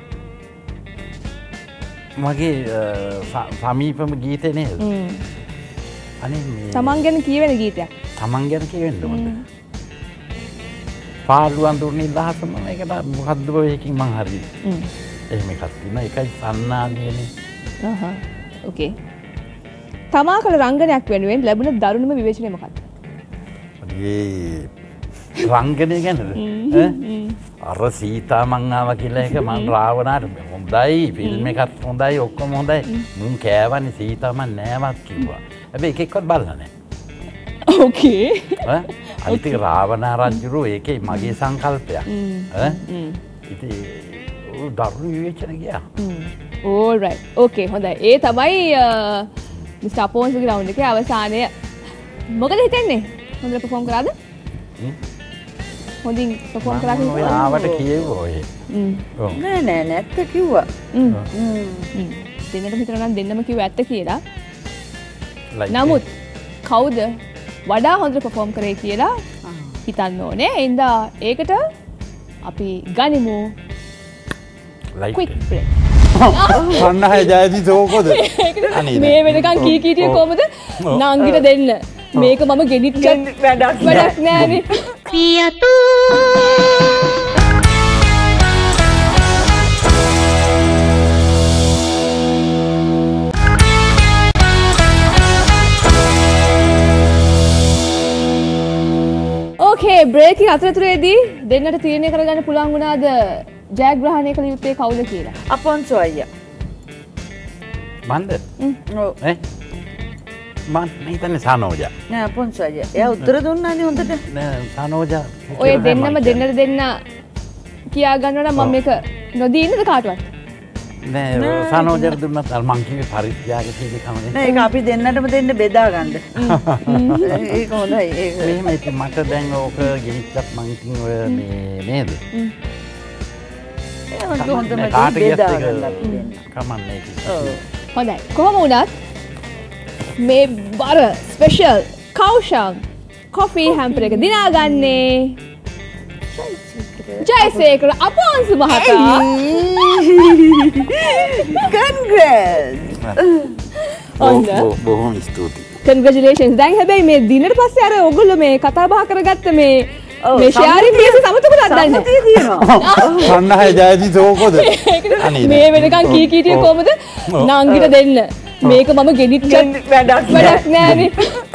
මගේ සමීපම ගීතය නේද? අනේ මේ තමන් ගැන කියවෙන ගීතයක්. තමන් ගැන කියවෙන්න ඕනද? පාළුවන් දුන්නේ දහසම මේකට මොකද්ද ඔය එකකින් මං හරි. එහෙම එකක් තියෙනවා. ඒකයි සන්නාදීනේ. හහ. ඕකේ. තමා කළ රංගනයක් වෙනුවෙන් ලැබුණ දරුණුම විවේචනය මොකක්ද? ඒ රංගනය ගැනද? අර සීතා මං ආවා කියලා එක මං රාවණාට හොඳයි ෆිල්ම් එකත් හොඳයි ඔක්කොම හොඳයි. මුන් කෑවනේ සීතා මං නෑවත් කිව්වා. හැබැයි එකෙක්වත් බලලා නෑ. ඕකේ. ඈ අනිත් එක රාවණා රජුරෝ ඒකේ මගේ සංකල්පයක්. ඈ ඉතින් ඔය දරුණු විවේචන ගියා. All right. ඕකේ හොඳයි. ඒ තමයි මිස්ටර් අපෝන්ස්ගේ රවුන්ඩ් එකේ අවසානය. මොකද හිතන්නේ? හොඳට perform කරාද? හොඳින් perform කරා කියලා ඔය ආවට කියෙව්වා ඔය. නෑ නෑ නැත්ත කිව්වා. දෙන්නට හිතනවා නම් දෙන්නම කිව්ව ඇත්ත කියලා. නමුත් කවුද වඩා හොඳට perform කරේ කියලා හිතන්න ඕනේ. එහෙනම් ඒකට අපි ගනිමු quick break. සන්නහය ජයදී තෝකොද? මේ වෙනකන් කී කීටිය කොහමද? නංගිට දෙන්න. මේක මම ගෙනිච්ච වැඩක් වැඩක් නෑනේ. පියතු ඕකේ බ්‍රේක් එක අතරතුරේදී දෙන්නට තීරණය කරගන්න පුළුවන් වුණාද ජයග්‍රහණය කළ යුත්තේ කවුද කියලා? අපොන්සෝ අයියා. මන්ද? ඔව්. ඈ මම හිතන්නේ සනෝජා. නෑ අපොන්සෝ අයියා. එයා උත්තර දුන්නානේ හොඳට. නෑ සනෝජා. ඔය දෙන්නම දෙන්නට දෙන්න කියා ගන්නවා නම් මම මේක නොදී ඉන්නද කාටවත්? නෑ සනෝජාට දුන්නත් අර මං කිව්වේ පරිත්‍යාග කීකේ කමනේ. නෑ ඒක අපි දෙන්නටම දෙන්න බෙදා ගන්න. ඒක හොඳයි. ඒක. එහෙම ඉතින් මට දැන් ඕක ගෙනිච්චත් මං ඉතින් ඔය මේ නේද? හොඳම කාට බෙදා ගියත් ගන්න ඒක කමන්නේ ඔව්. හොඳයි. කොහොම වුණත් මේ බර ස්පෙෂල් කෞෂන් කොෆී හැම්පර් එක දිනාගන්නේ ජයසේකර අපොන්සු මහතා. කන්ග්‍රැට්ස්. ඔන්න බොහොම ස්තුතියි. කන්ග්‍රැචුලේෂන්ස්. දැන් හැබැයි මේ දිනට පස්සේ අර ඔයගොල්ලෝ මේ කතා බහ කරගත්ත මේ මේ ශාරි පියස සමතකුත් අද්දන්නේ. සම්මතිය තියෙනවා. සන්නහය ජයදී තෝකොද? මේ වෙනකන් කී කීටිය කොහමද? නංගිට දෙන්න. මේක මම ගෙනිච්ච වැඩක් වැඩක් නෑනේ.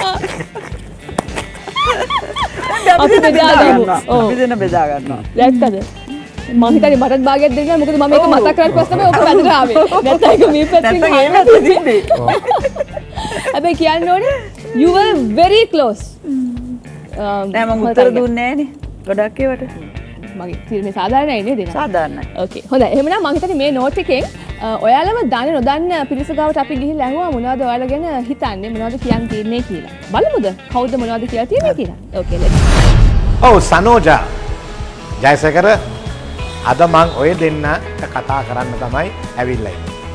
අපි බෙදා ගමු. ඔව්. අපි දෙන්න බෙදා ගන්නවා. දැක්කද? මම හිතන්නේ මටත් භාගයක් දෙන්න මොකද මම මේක මතක් කරලා පස්සේ තමයි ඔක වැදට ආවේ. නැත්නම් ඒක මේ පැත්තෙන් නැත්නම් ආයෙත් එහෙම තිබ්බේ. හැබැයි කියන්න ඕනේ you were very close. නෑ මම උත්තර දුන්නේ නෑනේ. ගොඩක් ඒවට. මගේ තීරණය සාධාරණයි නේද? සාධාරණයි. ඕකේ. හොඳයි. එහෙනම් මම හිතන්නේ මේ නෝට් එකෙන් ඔයාලම දන්නේ නොදන්න පිරිස ගාවට අපි ගිහිල්ලා ඇහුවා මොනවද ඔයාලා ගැන හිතන්නේ මොනවද කියන්න තියෙන්නේ කියලා. බලමුද? කවුද මොනවද කියලා තියෙන්නේ කියලා. ඕකේ let's. ඔව් සනෝජා. ජයසේකර අද මං ඔය දෙන්න කතා කරන්න තමයි ඇවිල්ලා ඉන්නේ.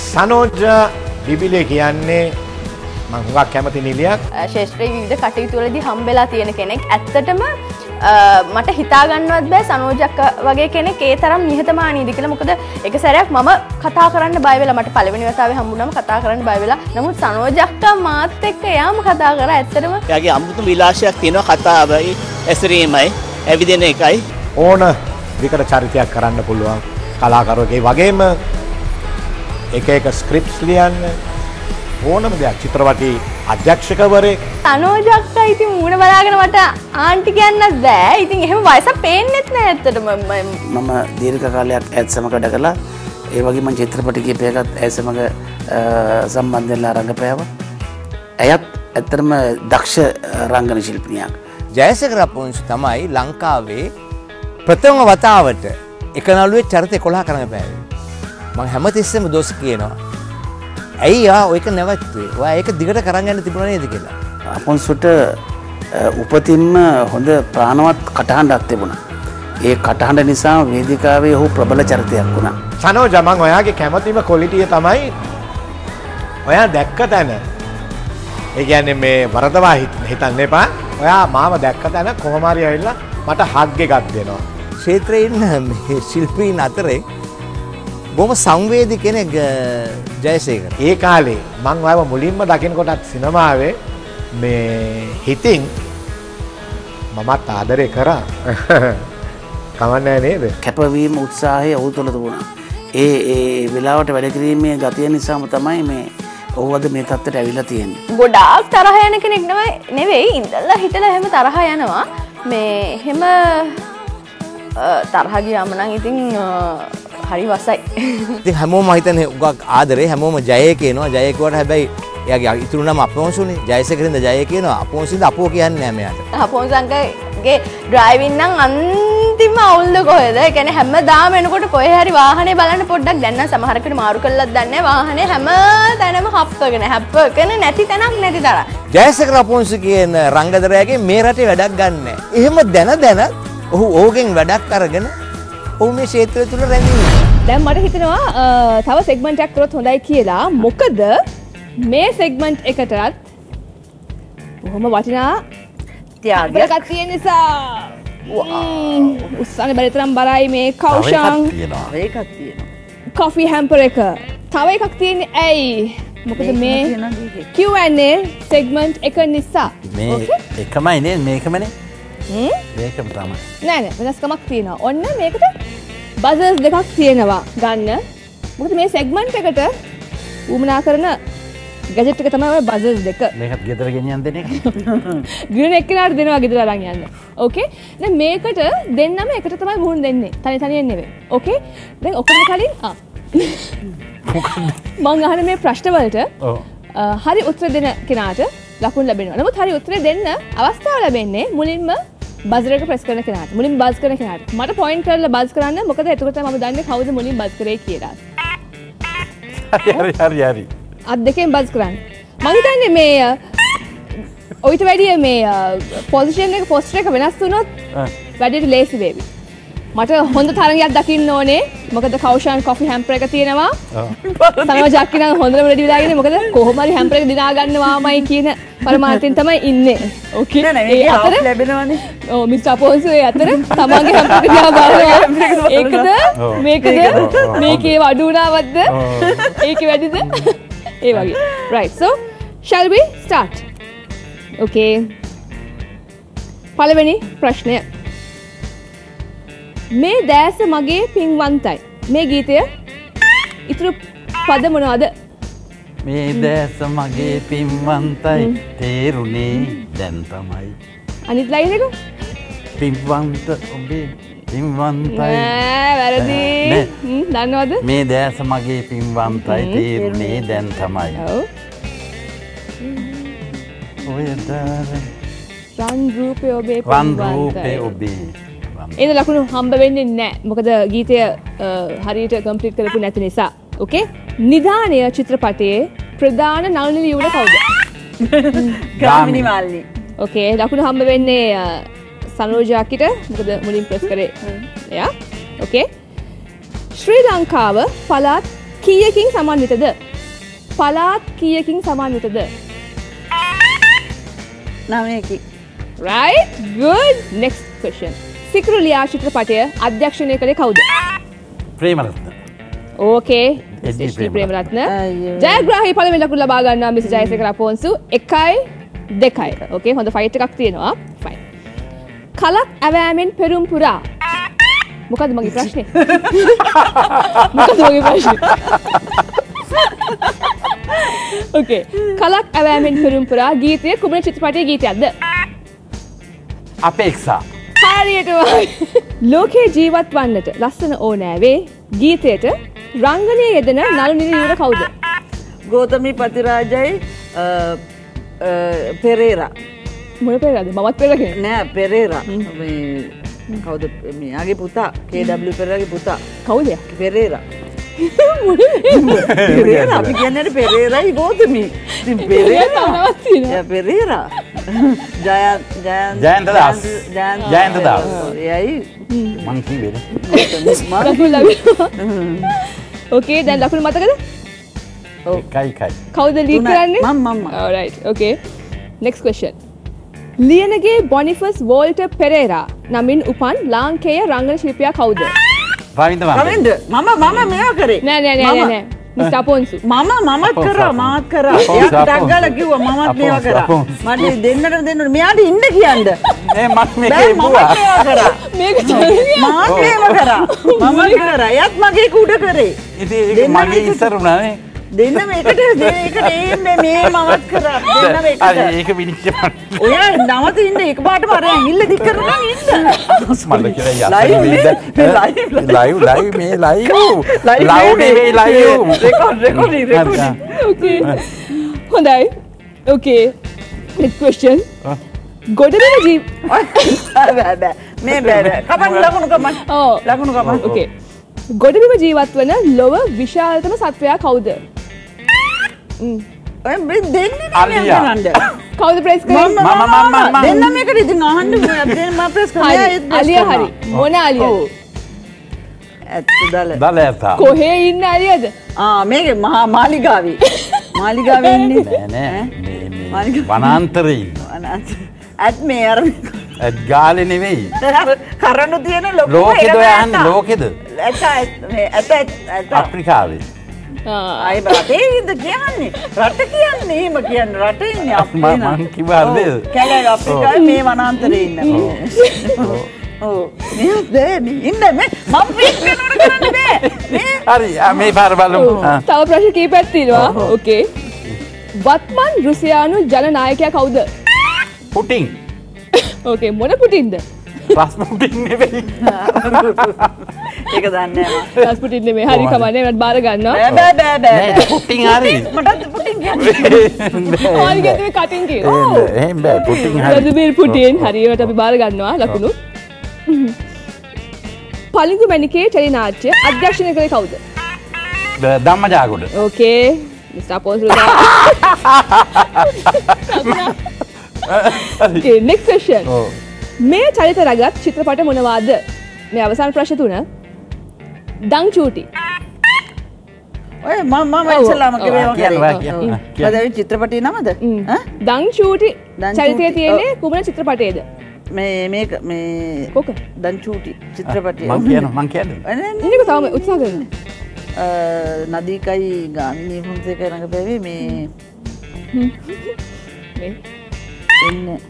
සනෝජා බිබිලේ කියන්නේ මම හුඟක් කැමති නිලියක්. ශේෂ්ත්‍රයේ විවිධ කටයුතු වලදී හම්බෙලා තියෙන කෙනෙක්. ඇත්තටම මට හිතා ගන්නවත් බෑ සනෝජක් වගේ කෙනෙක් ඒ තරම් නිහතමානීද කියලා. මොකද එක සැරයක් මම කතා කරන්න බය වෙලා මට පළවෙනි වතාවේ හම්බුනම කතා කරන්න බය වෙලා. නමුත් සනෝජක්ක මාත් එක්ක එයාම කතා කරා. ඇත්තටම එයාගේ අමුතු විලාසයක් තියෙනවා කතාවයි ඇසිරීමයි ඇවිදින එකයි. ඕන විකට චරිතයක් කරන්න පුළුවන් කලාකරුවෙක් වගේම එක එක ස්ක්‍රිප්ට්ස් ලියන්න ඕනම දෙයක් චිත්‍රපටි අධ්‍යක්ෂකවරයෙක් සනෝජක්කා ඉතින් මූණ බලාගෙන මට ආන්ටි කියන්නත් බෑ. ඉතින් එහෙම වයසක් පේන්නෙත් නෑ ඇත්තටම. මම දීර්ඝ කාලයක් ඇත් සමග වැඩ කළා. ඒ වගේ මම චිත්‍රපටි කීපයකට ඇත් සමග සම්බන්ධ වෙලා රංගපෑවා. ඇයත් ඇත්තටම දක්ෂ රංගන ශිල්පිනියක්. ජයසේකර අපොන්සි තමයි ලංකාවේ ප්‍රථම වතාවට එක නළුවේ චරිත එකොළහක් රඟපෑවේ. මම හැමතිස්සෙම දොස් කියනවා. ඇයි ආ ඔයක නැවතුනේ? ඔයා ඒක දිගට කරන් යන්න තිබුණා නේද කියලා. අපොන්සුට උපතින්ම හොඳ ප්‍රාණවත් කටහඬක් තිබුණා. ඒ කටහඬ නිසා වේදිකාවේ ඔහු ප්‍රබල චරිතයක් වුණා. සනෝජා මම ඔයාගේ කැමතිම ක්වොලිටිය තමයි ඔයා දැක්ක තැන. ඒ කියන්නේ මේ වරදවා හිතන්න එපා. ඔයා මාව දැක්ක තැන කොහොම හරි ඇවිල්ලා මට හග් එකක් දෙනවා. ක්ෂේත්‍රයේ ඉන්න මේ ශිල්පීන් අතරේ බොහොම සංවේදී කෙනෙක් ජයසේකර. ඒ කාලේ මං ඔයව මුලින්ම දකින්න කොටත් සිනමාවේ මේ හිතින් මමත් ආදරේ කරා. කවන්නේ නේද? කැපවීම උත්සාහය ඔහු තුළ තිබුණා. ඒ ඒ වෙලාවට වැඩ කිරීමේ ගතිය නිසාම තමයි මේ ඔහු අද මේ තත්ත්වයට ඇවිල්ලා තියෙන්නේ. ගොඩාක් තරහ යන කෙනෙක් නෙවෙයි. ඉඳලා හිටලා හැම තරහ යනවා. මේ හැම තරහ ගියාම නම් ඉතින් හරි වසයි. ඉතින් හැමෝම හිතන්නේ උගක් ආදරේ හැමෝම ජය කියනවා. ජය කියවට හැබැයි එයාගේ ඉතුරු නම අපොන්සුනේ. ජයසේකරින්ද ජය කියනවා. අපොන්සින්ද අපෝ කියන්නේ නැහැ මෙයාට. අපොන්ස අංකගේ ඩ්‍රයිවිං නම් අන්තිම අවුල්ද කොහෙද? ඒ කියන්නේ හැමදාම එනකොට කොහේ හරි වාහනේ බලන්න පොඩ්ඩක් දැන් නම් සමහරකට මාරු කළාත් දන්නේ වාහනේ හැම තැනම හප්පගෙන හැප්පගෙන නැති තැනක් නැති තරම්. ජයසේකර අපොන්සි කියන රංගදරයාගේ මේ රටේ වැඩක් ගන්න නැහැ. එහෙම දැන දැන ඔහු ඕගෙන් වැඩක් අරගෙන ඔහු මේ ක්ෂේත්‍රය තුල රැඳෙනවා. දැන් මට හිතෙනවා තව සෙග්මන්ට් එකක් කරොත් හොඳයි කියලා. මොකද මේ සෙග්මන්ට් එකටත් බොහොම වටිනා ත්‍යාගයක් තියෙන නිසා. උස්සන්න බැරි තරම් බරයි මේ කෞෂාන්. ඒකක් තියෙනවා. කොෆි හැම්පර් එක. තව එකක් තියෙන්නේ ඇයි? මොකද මේ Q and A සෙග්මන්ට් එක නිසා. මේ එකමයි නේද මේකමනේ? හ්ම් මේකම තමයි. නෑ නෑ වෙනස්කමක් තියෙනවා. ඔන්න මේකට බසර්ස් දෙකක් තියෙනවා ගන්න. මොකද මේ සෙග්මන්ට් එකට උමනා කරන ගැජට් එක තමයි ඔය බසර්ස් දෙක. මේකත් ගෙදර ගෙනියන්න දෙන එක. ගිරණ එක්කෙනාට දෙනවා ගෙදර අරන් යන්න. ඕකේ. දැන් මේකට දෙන්නම එකට තමයි මුහුණ දෙන්නේ. තනි තනියෙන් නෙවෙයි. ඕකේ. දැන් ඔක්කොම කලින් ආ. මං අහන මේ ප්‍රශ්න වලට හරි උත්තර දෙන කෙනාට ලකුණු ලැබෙනවා. නමුත් හරි උත්තරේ දෙන්න අවස්ථාව ලැබෙන්නේ මුලින්ම බසර් එක ප්‍රෙස් කරන කෙනාට. මුලින් බස් කරන කෙනාට. මට පොයින්ට් කරලා බස් කරන්න. මොකද එතකොට තමයි මම දන්නේ කවුද මුලින් බස් කරේ කියලා. හරි හරි හරි හරි. අත් දෙකෙන් බස් කරන්න. මම හිතන්නේ මේ ඔයිට වැඩිය මේ පොසිෂන් එක පොස්ටර් එක වෙනස් වුණොත් වැඩියට ලේසි වේවි. මට හොඳ තරගයක් දකින්න ඕනේ. මොකද කෞෂාන් කොෆි හැම්පර් එක තියෙනවා. සනෝජ අක්කි නම් හොඳටම රෙඩි වෙලා ඉන්නේ. මොකද කොහොම හරි හැම්පර් එක දිනා ගන්නවාමයි කියන පරමාර්ථයෙන් තමයි ඉන්නේ. ඕකේ. නෑ නෑ මේක අතර ලැබෙනවනේ. ඔව් මිස්ටර් අපොන්සු ඒ අතර තමන්ගේ හැම්පර් එක දිහා බලනවා. ඒකද මේකද මේකේ වඩු වුණාවද්ද? ඒකේ වැඩිද? ඒ වගේ. right so shall we start? okay. පළවෙනි ප්‍රශ්නය. මේ දැස මගේ පින්වන්තයි. මේ ගීතය ඉතුරු පද මොනවද? මේ දැස මගේ පින්වන්තයි තේරුණේ දැන් තමයි. අනිත් ලයින් එක? පින්වන්ත ඔබේ පින්වන්තයි. නෑ වැරදි. හ්ම් දන්නවද? මේ දැස මගේ පින්වන්තයි තේරුණේ දැන් තමයි. ඔව්. ඔය දාර රන් රූපේ ඔබේ රන් පින්වන්තයි. රූපේ ඔබේ එන ලකුණු හම්බ වෙන්නේ නැහැ. මොකද ගීතය හරියට කම්ප්ලීට් කරපු නැති නිසා. ඕකේ. නිධානය චිත්‍රපටයේ ප්‍රධාන නළු නිලියුණ කවුද? ගාමිණී මාල්නී. ඕකේ. ලකුණු හම්බ වෙන්නේ සනෝජාකිට. මොකද මුලින් ප්‍රෙස් කරේ එයා. ඕකේ. ශ්‍රී ලංකාව පළාත් කීයකින් සමන්විතද? පළාත් කීයකින් සමන්විතද? නවයකින්. Right, good. Next question. සිකුරුලියා චිත්‍රපටය අධ්‍යක්ෂණය කළේ කවුද? Premaratne. Okay. Eddie S D Premaratne. අයියෝ. ජයග්‍රාහී පළවෙනි ලකුණ ලබා ගන්නවා මිස් ජයසේකර අපොන්සු එකයි දෙකයි. Okay, හොඳ ෆයිට් එකක් තියෙනවා. Fine. කලක් ඇවෑමෙන් පෙරුම් පුරා. මොකද්ද මගේ ප්‍රශ්නේ? මොකද්ද මගේ ප්‍රශ්නේ? Okay. කලක් ඇවෑමෙන් පෙරුම් පුරා ගීතය කුමන චිත්‍රපටයේ ගීතයක්ද? අපේක්ෂා. හරියටම. ලෝකේ ජීවත් වන්නට ලස්සන ඕනෑවේ ගීතයට රංගනයේ යෙදෙන නළු නිළි යුර කවුද? ගෝතමී පතිරාජයි පෙරේරා. මොන පෙරේරාද? මමත් පෙරේරා කියන්නේ. නෑ පෙරේරා. මේ කවුද මෙයාගේ පුතා කේ ඩබ්ලිව් පෙරේරාගේ පුතා. කවුද? පෙරේරා. පෙරේරා අපි කියන්නේ පෙරේරායි ගෝතමී. ඉතින් පෙරේරා තවවත් තියෙනවා. පෙරේරා. ජයන් ජයන් ජයන්ත දාස්. ජයන්ත දාස්. එයයි මං කිව්වේ ලකුණු ලැබෙනවා. Okay, දැන් ලකුණු මතකද? එකයි එකයි. කවුද ලීඩ් කරන්නේ? මම මම. Alright, okay. Next question. Liyanage Boniface Walter Perera නමින් උපන් ලාංකේය රංගන ශිල්පියා කවුද? රවින්ද මම. රවින්ද මම මම මෙයා කරේ. නෑ නෑ නෑ නෑ. මිස්ටර් අපොන්සු. මම මමත් කරා මාත් කරා. එයා ටක් ගාලා කිව්වා මමත් මේවා කරා. මට දෙන්නට දෙන්නට මෙයාට ඉන්න කියන්න. ඒ මත් මේකේ පුවා. මේක මාත් මේව කරා. මම කරා. එයාත් මගේ කුඩ කරේ. ඉතින් ඒක මගේ ඉස්සර වුණානේ. දෙන්නම එකට ඒකට මේ මේ මමත් කරා. දෙන්නම එකට. හරි ඒක විනිශ්චය කරන්න. ඔයා නවත ඉන්න එකපාරටම අරන් ඉල්ල දික් කරනවා ඉන්න. මල්ල කියලා ලයිව් ලයිව් ලයිව් ලයිව් මේ ලයිව් ලයිව් නෙවෙයි live record record record. Okay. හොඳයි. Okay. Next question. ගොඩබිම ජීව බෑ බෑ මේ බෑ බෑ. කපන්න ලකුණු කපන්න. ඔව්. ලකුණු කපන්න. Okay. ගොඩබිම ජීවත් වන ලොව විශාලතම සත්වයා කවුද? ඔය මේ දෙන්නේ අලියා. නේද? කවුද ප්‍රෙස් කරන්නේ? මම මම මම දෙන්නම එකට ඉතින් අහන්න දෙන්න මම ප්‍රෙස් කරා. අලියා හරි. මොන අලියාද? ඇත්ත දල. දලයතා. කොහේ ඉන්න අලියාද? ආ මේකේ මහා මාලිගාවේ. මාලිගාවේ ඉන්නේ. නෑ නෑ. මේ මේ වනාන්තරේ ඉන්නවා. ඇත් මේ අර ඇත් ගාලේ නෙවෙයි. කරඬු තියෙන ලොකු ලෝකෙද යන්නේ ලෝකෙද? ඇත මේ ඇත ඇත අප්‍රිකාවේ. ආයි රටේ ඉඳ කියන්නේ රට කියන්නේ එහෙම කියන්නේ රටේ ඉන්නේ අපි මම මං කිව්වා නේද? කැලේ අප්‍රිකාවේ මේ වනාන්තරේ ඉන්න මේ. ඔව් මේ දෙමි ඉන්න මේ මම පිට වෙනවද කරන්නේ මේ. හරි මේ පාර බලමු. තව ප්‍රශ්න කීපයක් තියෙනවා. ඕකේ. වත්මන් රුසියානු ජන නායකයා කවුද? පුටින්. ඕකේ මොන පුටින්ද? රස්පුටින් නෙවෙයි. ඒක දන්නේ නැහැ. රස්පුටින් නෙමෙයි. හරි කමන්නේ මට බාර ගන්නවා. බෑ බෑ බෑ නෑ පුටින් හරි. මටත් පුටින් කියන්නේ. හරි ගැතුවේ කටින් කියලා. එහෙම බෑ පුටින් හරි. රදුබීර් පුටින් හරියට අපි බාර ගන්නවා ලකුණු. පලිඟු මැණිකේ ටෙලි නාට්‍ය අධ්‍යක්ෂණය කළේ කවුද? ධම්මජාගොඩ. ඕකේ. මිස්ටර් අපොන්සුලා. Okay, next question. මේ චරිත රැගත් චිත්‍රපට මොනවාද? මේ අවසාන ප්‍රශ්න තුන. දං චූටි. ඔය මම මම ඉස්සලාම කිව්වා කියනවා කරේ. කියනවා. බදවි චිත්‍රපටයේ නමද? ඈ? දං චූටි දං චරිතය චූටි. තියෙන්නේ කුමන චිත්‍රපටයේද? මේ මේක මේ කොක? දන් චූටි චිත්‍රපටයේ. මං කියනවා මං කියන්නේ. ඉන්නකෝ තාම උත්සාහ කරන්න. නදීකයි ගාමිණී ෆොන්සේකා රඟපෑවේ මේ මේ එන්නේ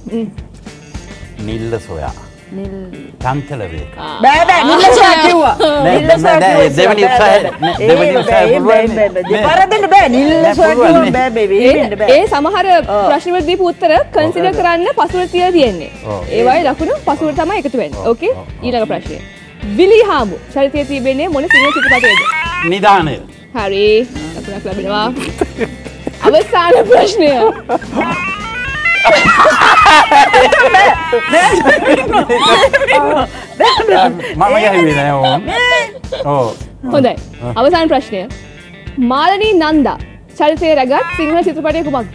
නිල්ල සොයා. නිල් චංචල රේඛා. බෑ බෑ නිල්ල සොයා කිව්වා. නිල්ල සොයා නෑ දෙවෙනි උත්සාහය දෙවෙනි උත්සාහය පුළුවන්. දෙපාරක් බෑ නිල්ල සොයා කිව්වා බෑ බේ වෙන්න බෑ. ඒ සමහර ප්‍රශ්න වල දීපු උත්තර කන්සිඩර් කරන්න පසුවට තියලා තියෙන්නේ. ඒ වගේ ලකුණු පසුවට තමයි එකතු වෙන්නේ. ඕකේ ඊළඟ ප්‍රශ්නය. විලි හාමු චරිතය තිබෙන්නේ මොන සිංහල චිත්‍රපටයේද? නිදානය. හරි ලකුණක් ලැබෙනවා. අවසාන ප්‍රශ්නය. මම යහිවේ නෑ ඕම්. ඔව්. හොඳයි. අවසාන ප්‍රශ්නය. මාලනී නන්දා චරිතය රැගත් සිංහල චිත්‍රපටය කුමක්ද?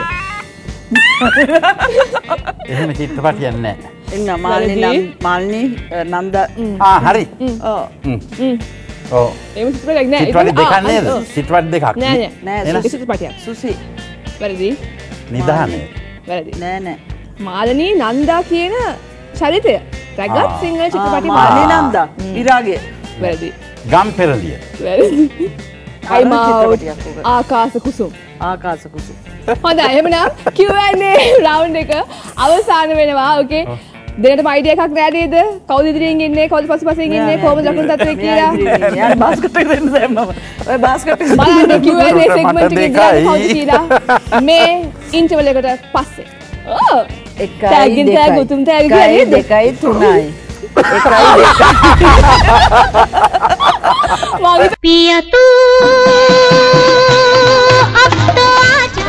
එහෙම චිත්‍රපටියක් නෑ. ඉන්න මාල්නි නම් මාල්නි නන්ද ආ හරි. ඔව්. ඔව්. එහෙම චිත්‍රපටයක් නෑ. චිත්‍රපට දෙකක් නේද? චිත්‍රපට දෙකක්. නෑ නෑ. නෑ සුසි චිත්‍රපටයක්. සුසි. වැරදි. නිදානේ. වැරදි. නෑ නෑ. මාලනී නන්දා කියන චරිතය රැගත් සිංහල චිත්‍රපටි මාලනී නන්දා විරාගය. වැරදි. ගම් පෙරළිය. වැරදි. I'm out. ආකාශ කුසුම්. ආකාශ කුසුම්. හොඳයි එහෙමනම් Q and A රවුන්ඩ් එක අවසන් වෙනවා. ඕකේ. දෙන්නට අයිඩියා එකක් නෑ නේද? කවුද ඉදිරියෙන් ඉන්නේ? කවුද පසුපසින් ඉන්නේ? කොහොමද ලකුණු තත්ත්වය කියලා? යාර බාස්කට් එක දෙන්න දැම්මම. ඔය බාස්කට් එක බලන්න Q and A segment එකේ ඉඳලා කවුද කියලා. මේ ඉන්ටර්වල් එකට පස්සේ. ඔව්. එකයි දෙකයි උතුම් තෑගි කියලා නේද? දෙකයි තුනයි. එකයි දෙකයි. पिया तू अब तो आजा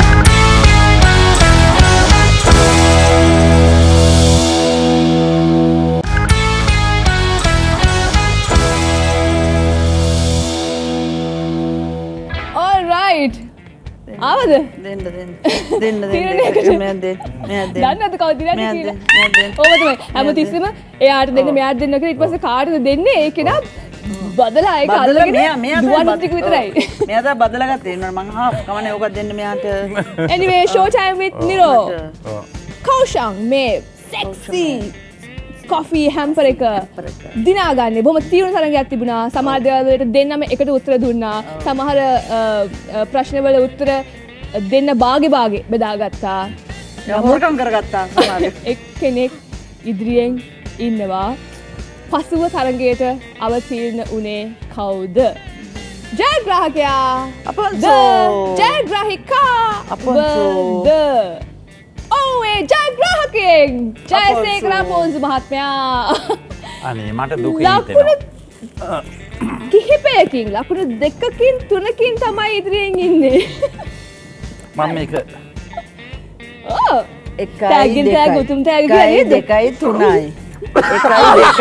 all right ආවද දෙන්න දෙන්න දෙන්න දෙන්න මෙයා දෙන්න මෙයා දෙන්න දන්නේ නැද්ද කවුද දිනන්නේ මෙයා කියලා? දෙන්න මෙයා දෙන්න ඔබ තමයි හැමතිස්සෙම එයාට දෙන්න මෙයාට දෙන්න කියලා ඊට පස්සේ කාටද දෙන්නේ ඒක නා බදලා ඒක අල්ලගෙන දුවන්න ටික විතරයි. මෙයා තමයි බදලා ගත්තේ. මම හා කමනේ ඕකක් දෙන්න මෙයාට. Anyway show time with Niro. කෞෂං මේ sexy coffee hamper එක දිනාගන්නේ බොහොම තීව්‍ර තරංගයක් තිබුණා. සමහර දේවල් වලට දෙන්නම එකට උත්තර දුන්නා. සමහර ප්‍රශ්න වල උත්තර දෙන්න බාගේ බාගේ බෙදාගත්තා. හොරකම් කරගත්තා සමහර. එක්කෙනෙක් ඉදිරියෙන් ඉන්නවා. පසුව තරගයට අවතීර්ණ වුණේ කවුද? ජයග්‍රාහකයා අපොන්සෝ. ජයග්‍රාහිකා අපොන්සෝ. ඔව් ඒ ජයග්‍රාහකයෙක් ජයසේකර අපොන්සු මහත්මයා. අනේ මට දුක ලකුණු හිතෙනවා. කිහිපයකින් ලකුණු දෙකකින් තුනකින් තමයි ඉදිරියෙන් ඉන්නේ. මම මේක ඔව් එකයි තෑගින් තෑග උතුම් තෑග කියලා එකයි නේද? දෙකයි තුනයි. එකයි දෙකයි.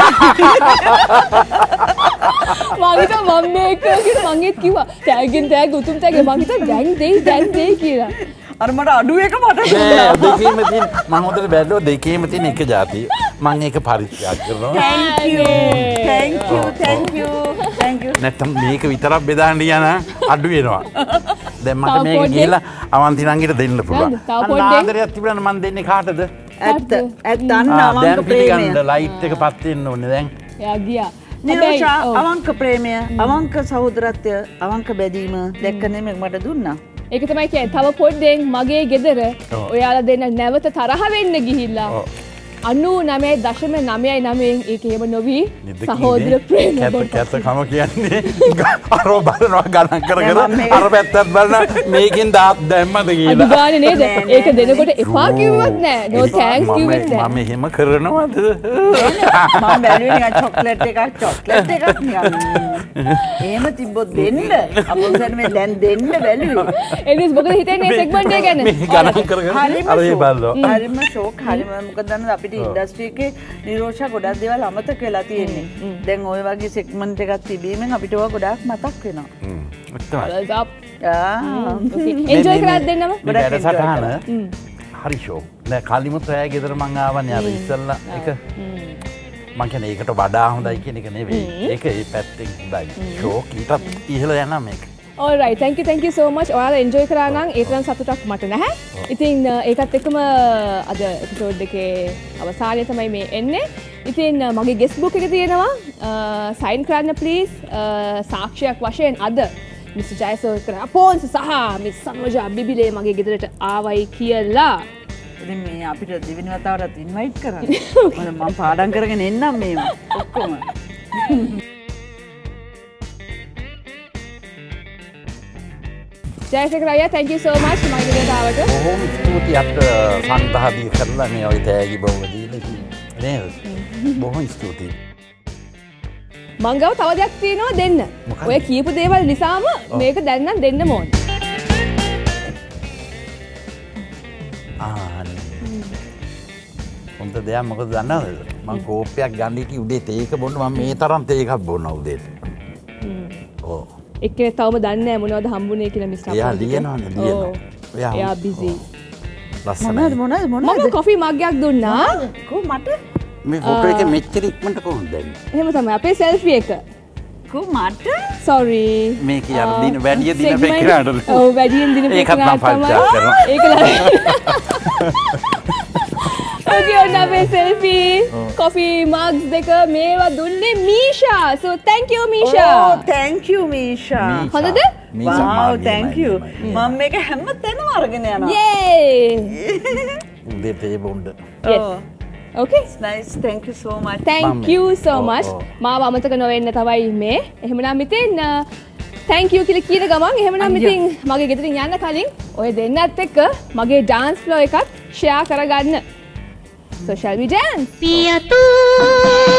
මම හිතුවා මම මේක කියලා මං ඒත් කිව්වා තෑගින් තෑග උතුම් තෑග මං හිතුවා දැන් දෙයි දැන් දෙයි කියලා. අර මට අඩු එක මට නෑ දෙකේම තියෙන මම හොඳට බැලුවා දෙකේම තියෙන එක જાතිය. මම ඒක පරිත්‍යාග කරනවා. thank you thank you thank you thank you. නැත්තම් මේක විතරක් බෙදාන්න යන අඩු වෙනවා. දැන් මට මේක ගිහලා අවන්ති නංගිට දෙන්න පුළුවන්. අන්න ආදරයක් තිබුණා මම දෙන්නේ කාටද? ඇත්ත ඇත්ත අන්න අවංක ප්‍රේමය. දැන් ලයිට් එක පත් වෙන්න ඕනේ දැන්. එයා ගියා. නිරෝෂා අවංක ප්‍රේමය අවංක සහෝදරත්වය අවංක බැදීම දැක්ක නෙමෙයි මට දුන්නා. ඒක තමයි කියන්නේ තව පොඩ්ඩෙන් මගේ ගෙදර ඔයාලා දෙන්න නැවත තරහ වෙන්න ගිහිල්ලා අනූනමය දශම නවයයි නවයෙන් ඒක එහෙම නොවි සහෝදර ප්‍රේමය කැත කම කියන්නේ අරෝ බලනවා ගණන් කර කර අර පැත්තත් බලන මේකෙන් දාත් දැම්මද කියලා. අඩු ගානේ නේද? ඒක දෙනකොට එපා කිව්වත් නෑ. no thanks කිව්වෙත් නෑ. මම එහෙම කරනවද? මම බැලුවේ නිකන් චොක්ලට් එකක් චොක්ලට් එකක් නිකන්. එහෙම තිබ්බොත් දෙන්න. අපොන්සන් මේ දැන් දෙන්න බැලුවේ. එනිස් මොකද හිතන්නේ සෙග්මන්ට් එක ගැන? මේ ගණන් කර කර අර ඒ බලනවා. හරිම ෂෝක් හරිම මොකද දන්නවද අපිට ඉන්ඩස්ට්‍රි එකේ නිරෝෂා ගොඩක් දේවල් අමතක වෙලා තියෙන්නේ. දැන් ওই වගේ සෙග්මන්ට් එකක් තිබීමෙන් අපිට ඒවා ගොඩාක් මතක් වෙනවා. හ්ම්. Thumbs up. ආ එන්ජොයි කරලා දෙන්නම. මේ වැඩසටහන හරි ෂෝ. දැන් කලිමුත් රෑ ගෙදර මං ආවනේ අර ඉස්සල්ලා එක මං කියන්නේ ඒකට වඩා හොඳයි කියන එක නෙවෙයි. ඒක ඒ පැත්තෙන් හොඳයි. ෂෝ ඊටත් ඉහළ යනවා මේක. all right thank you thank you so much ඔයාලා enjoy කරා නම් ඒ තරම් සතුටක් මට නැහැ. ඉතින් ඒකත් එක්කම අද එපිසෝඩ් එකේ අවසානය තමයි මේ එන්නේ. ඉතින් මගේ guest book එක තියෙනවා sign කරන්න please සාක්ෂියක් වශයෙන් අද මිස්ටර් ජයසේකර අපොන්ස සහ මිස් සනෝජා බිබිලේ මගේ ගෙදරට ආවයි කියලා. ඉතින් මේ අපිට දෙවෙනි වතාවටත් ඉන්වයිට් කරන්න. මම පාඩම් කරගෙන එන්නම් මේව ඔක්කොම. ජයසේකර අයියා thank you so much මගේ ගෙදරට ආවට. බොහොම ස්තුතියි අපිට සන්තහදී කරලා මේ ඔය තෑගි බව දීලා නේද? බොහොම ස්තුතියි. මං ගාව තව දෙයක් තියෙනවා දෙන්න. ඔය කියපු දේවල් නිසාම මේක දැන් නම් දෙන්න ඕනේ. ආ හොඳ දෙයක් මොකද දන්නවද? මං කෝප්පයක් ගන්න හිටියේ උදේ තේක බොන්න මම මේ තරම් තේකක් බොන්නා උදේට. ඔව්. එක්කෙනෙක් තවම දන්නේ නැහැ මොනවද හම්බුනේ කියලා මිස්ටර් එයා ලියනවනේ ලියනවා. එයා එයා busy. මොනවද මොනවද මොනවද? මම කොෆි මග්ගයක් දුන්නා. කො මට මේ ෆොටෝ එක මෙච්චර ඉක්මනට කොහොමද දැම්මේ? එහෙම තමයි අපේ සෙල්ෆි එක. එක්කු මට සෝරි මේක යන දින වැඩිය දින පෙක්කනට ඔව් වැඩියෙන් දින ඒකත් මම පරිත්‍යාග කරනවා ඒක Okay, on our selfie, coffee mugs දෙක මේවා දුන්නේ මීෂා. So thank you Misha. Oh, thank you Misha. හොඳද? Wow, thank you. මම මේක හැමතැනම අරගෙන යනවා. Yay! උදේට ඒ බොන්න. Yes. Okay. It's nice. Thank you so much. Thank you so much. මාව අමතක නොවෙන්න තමයි මේ. එහෙමනම් ඉතින් thank you කියලා කියන ගමන් එහෙමනම් ඉතින් මගේ ගෙදරින් යන්න කලින් ඔය දෙන්නත් එක්ක මගේ dance floor එකත් share කරගන්න. So shall we dance? Piya tu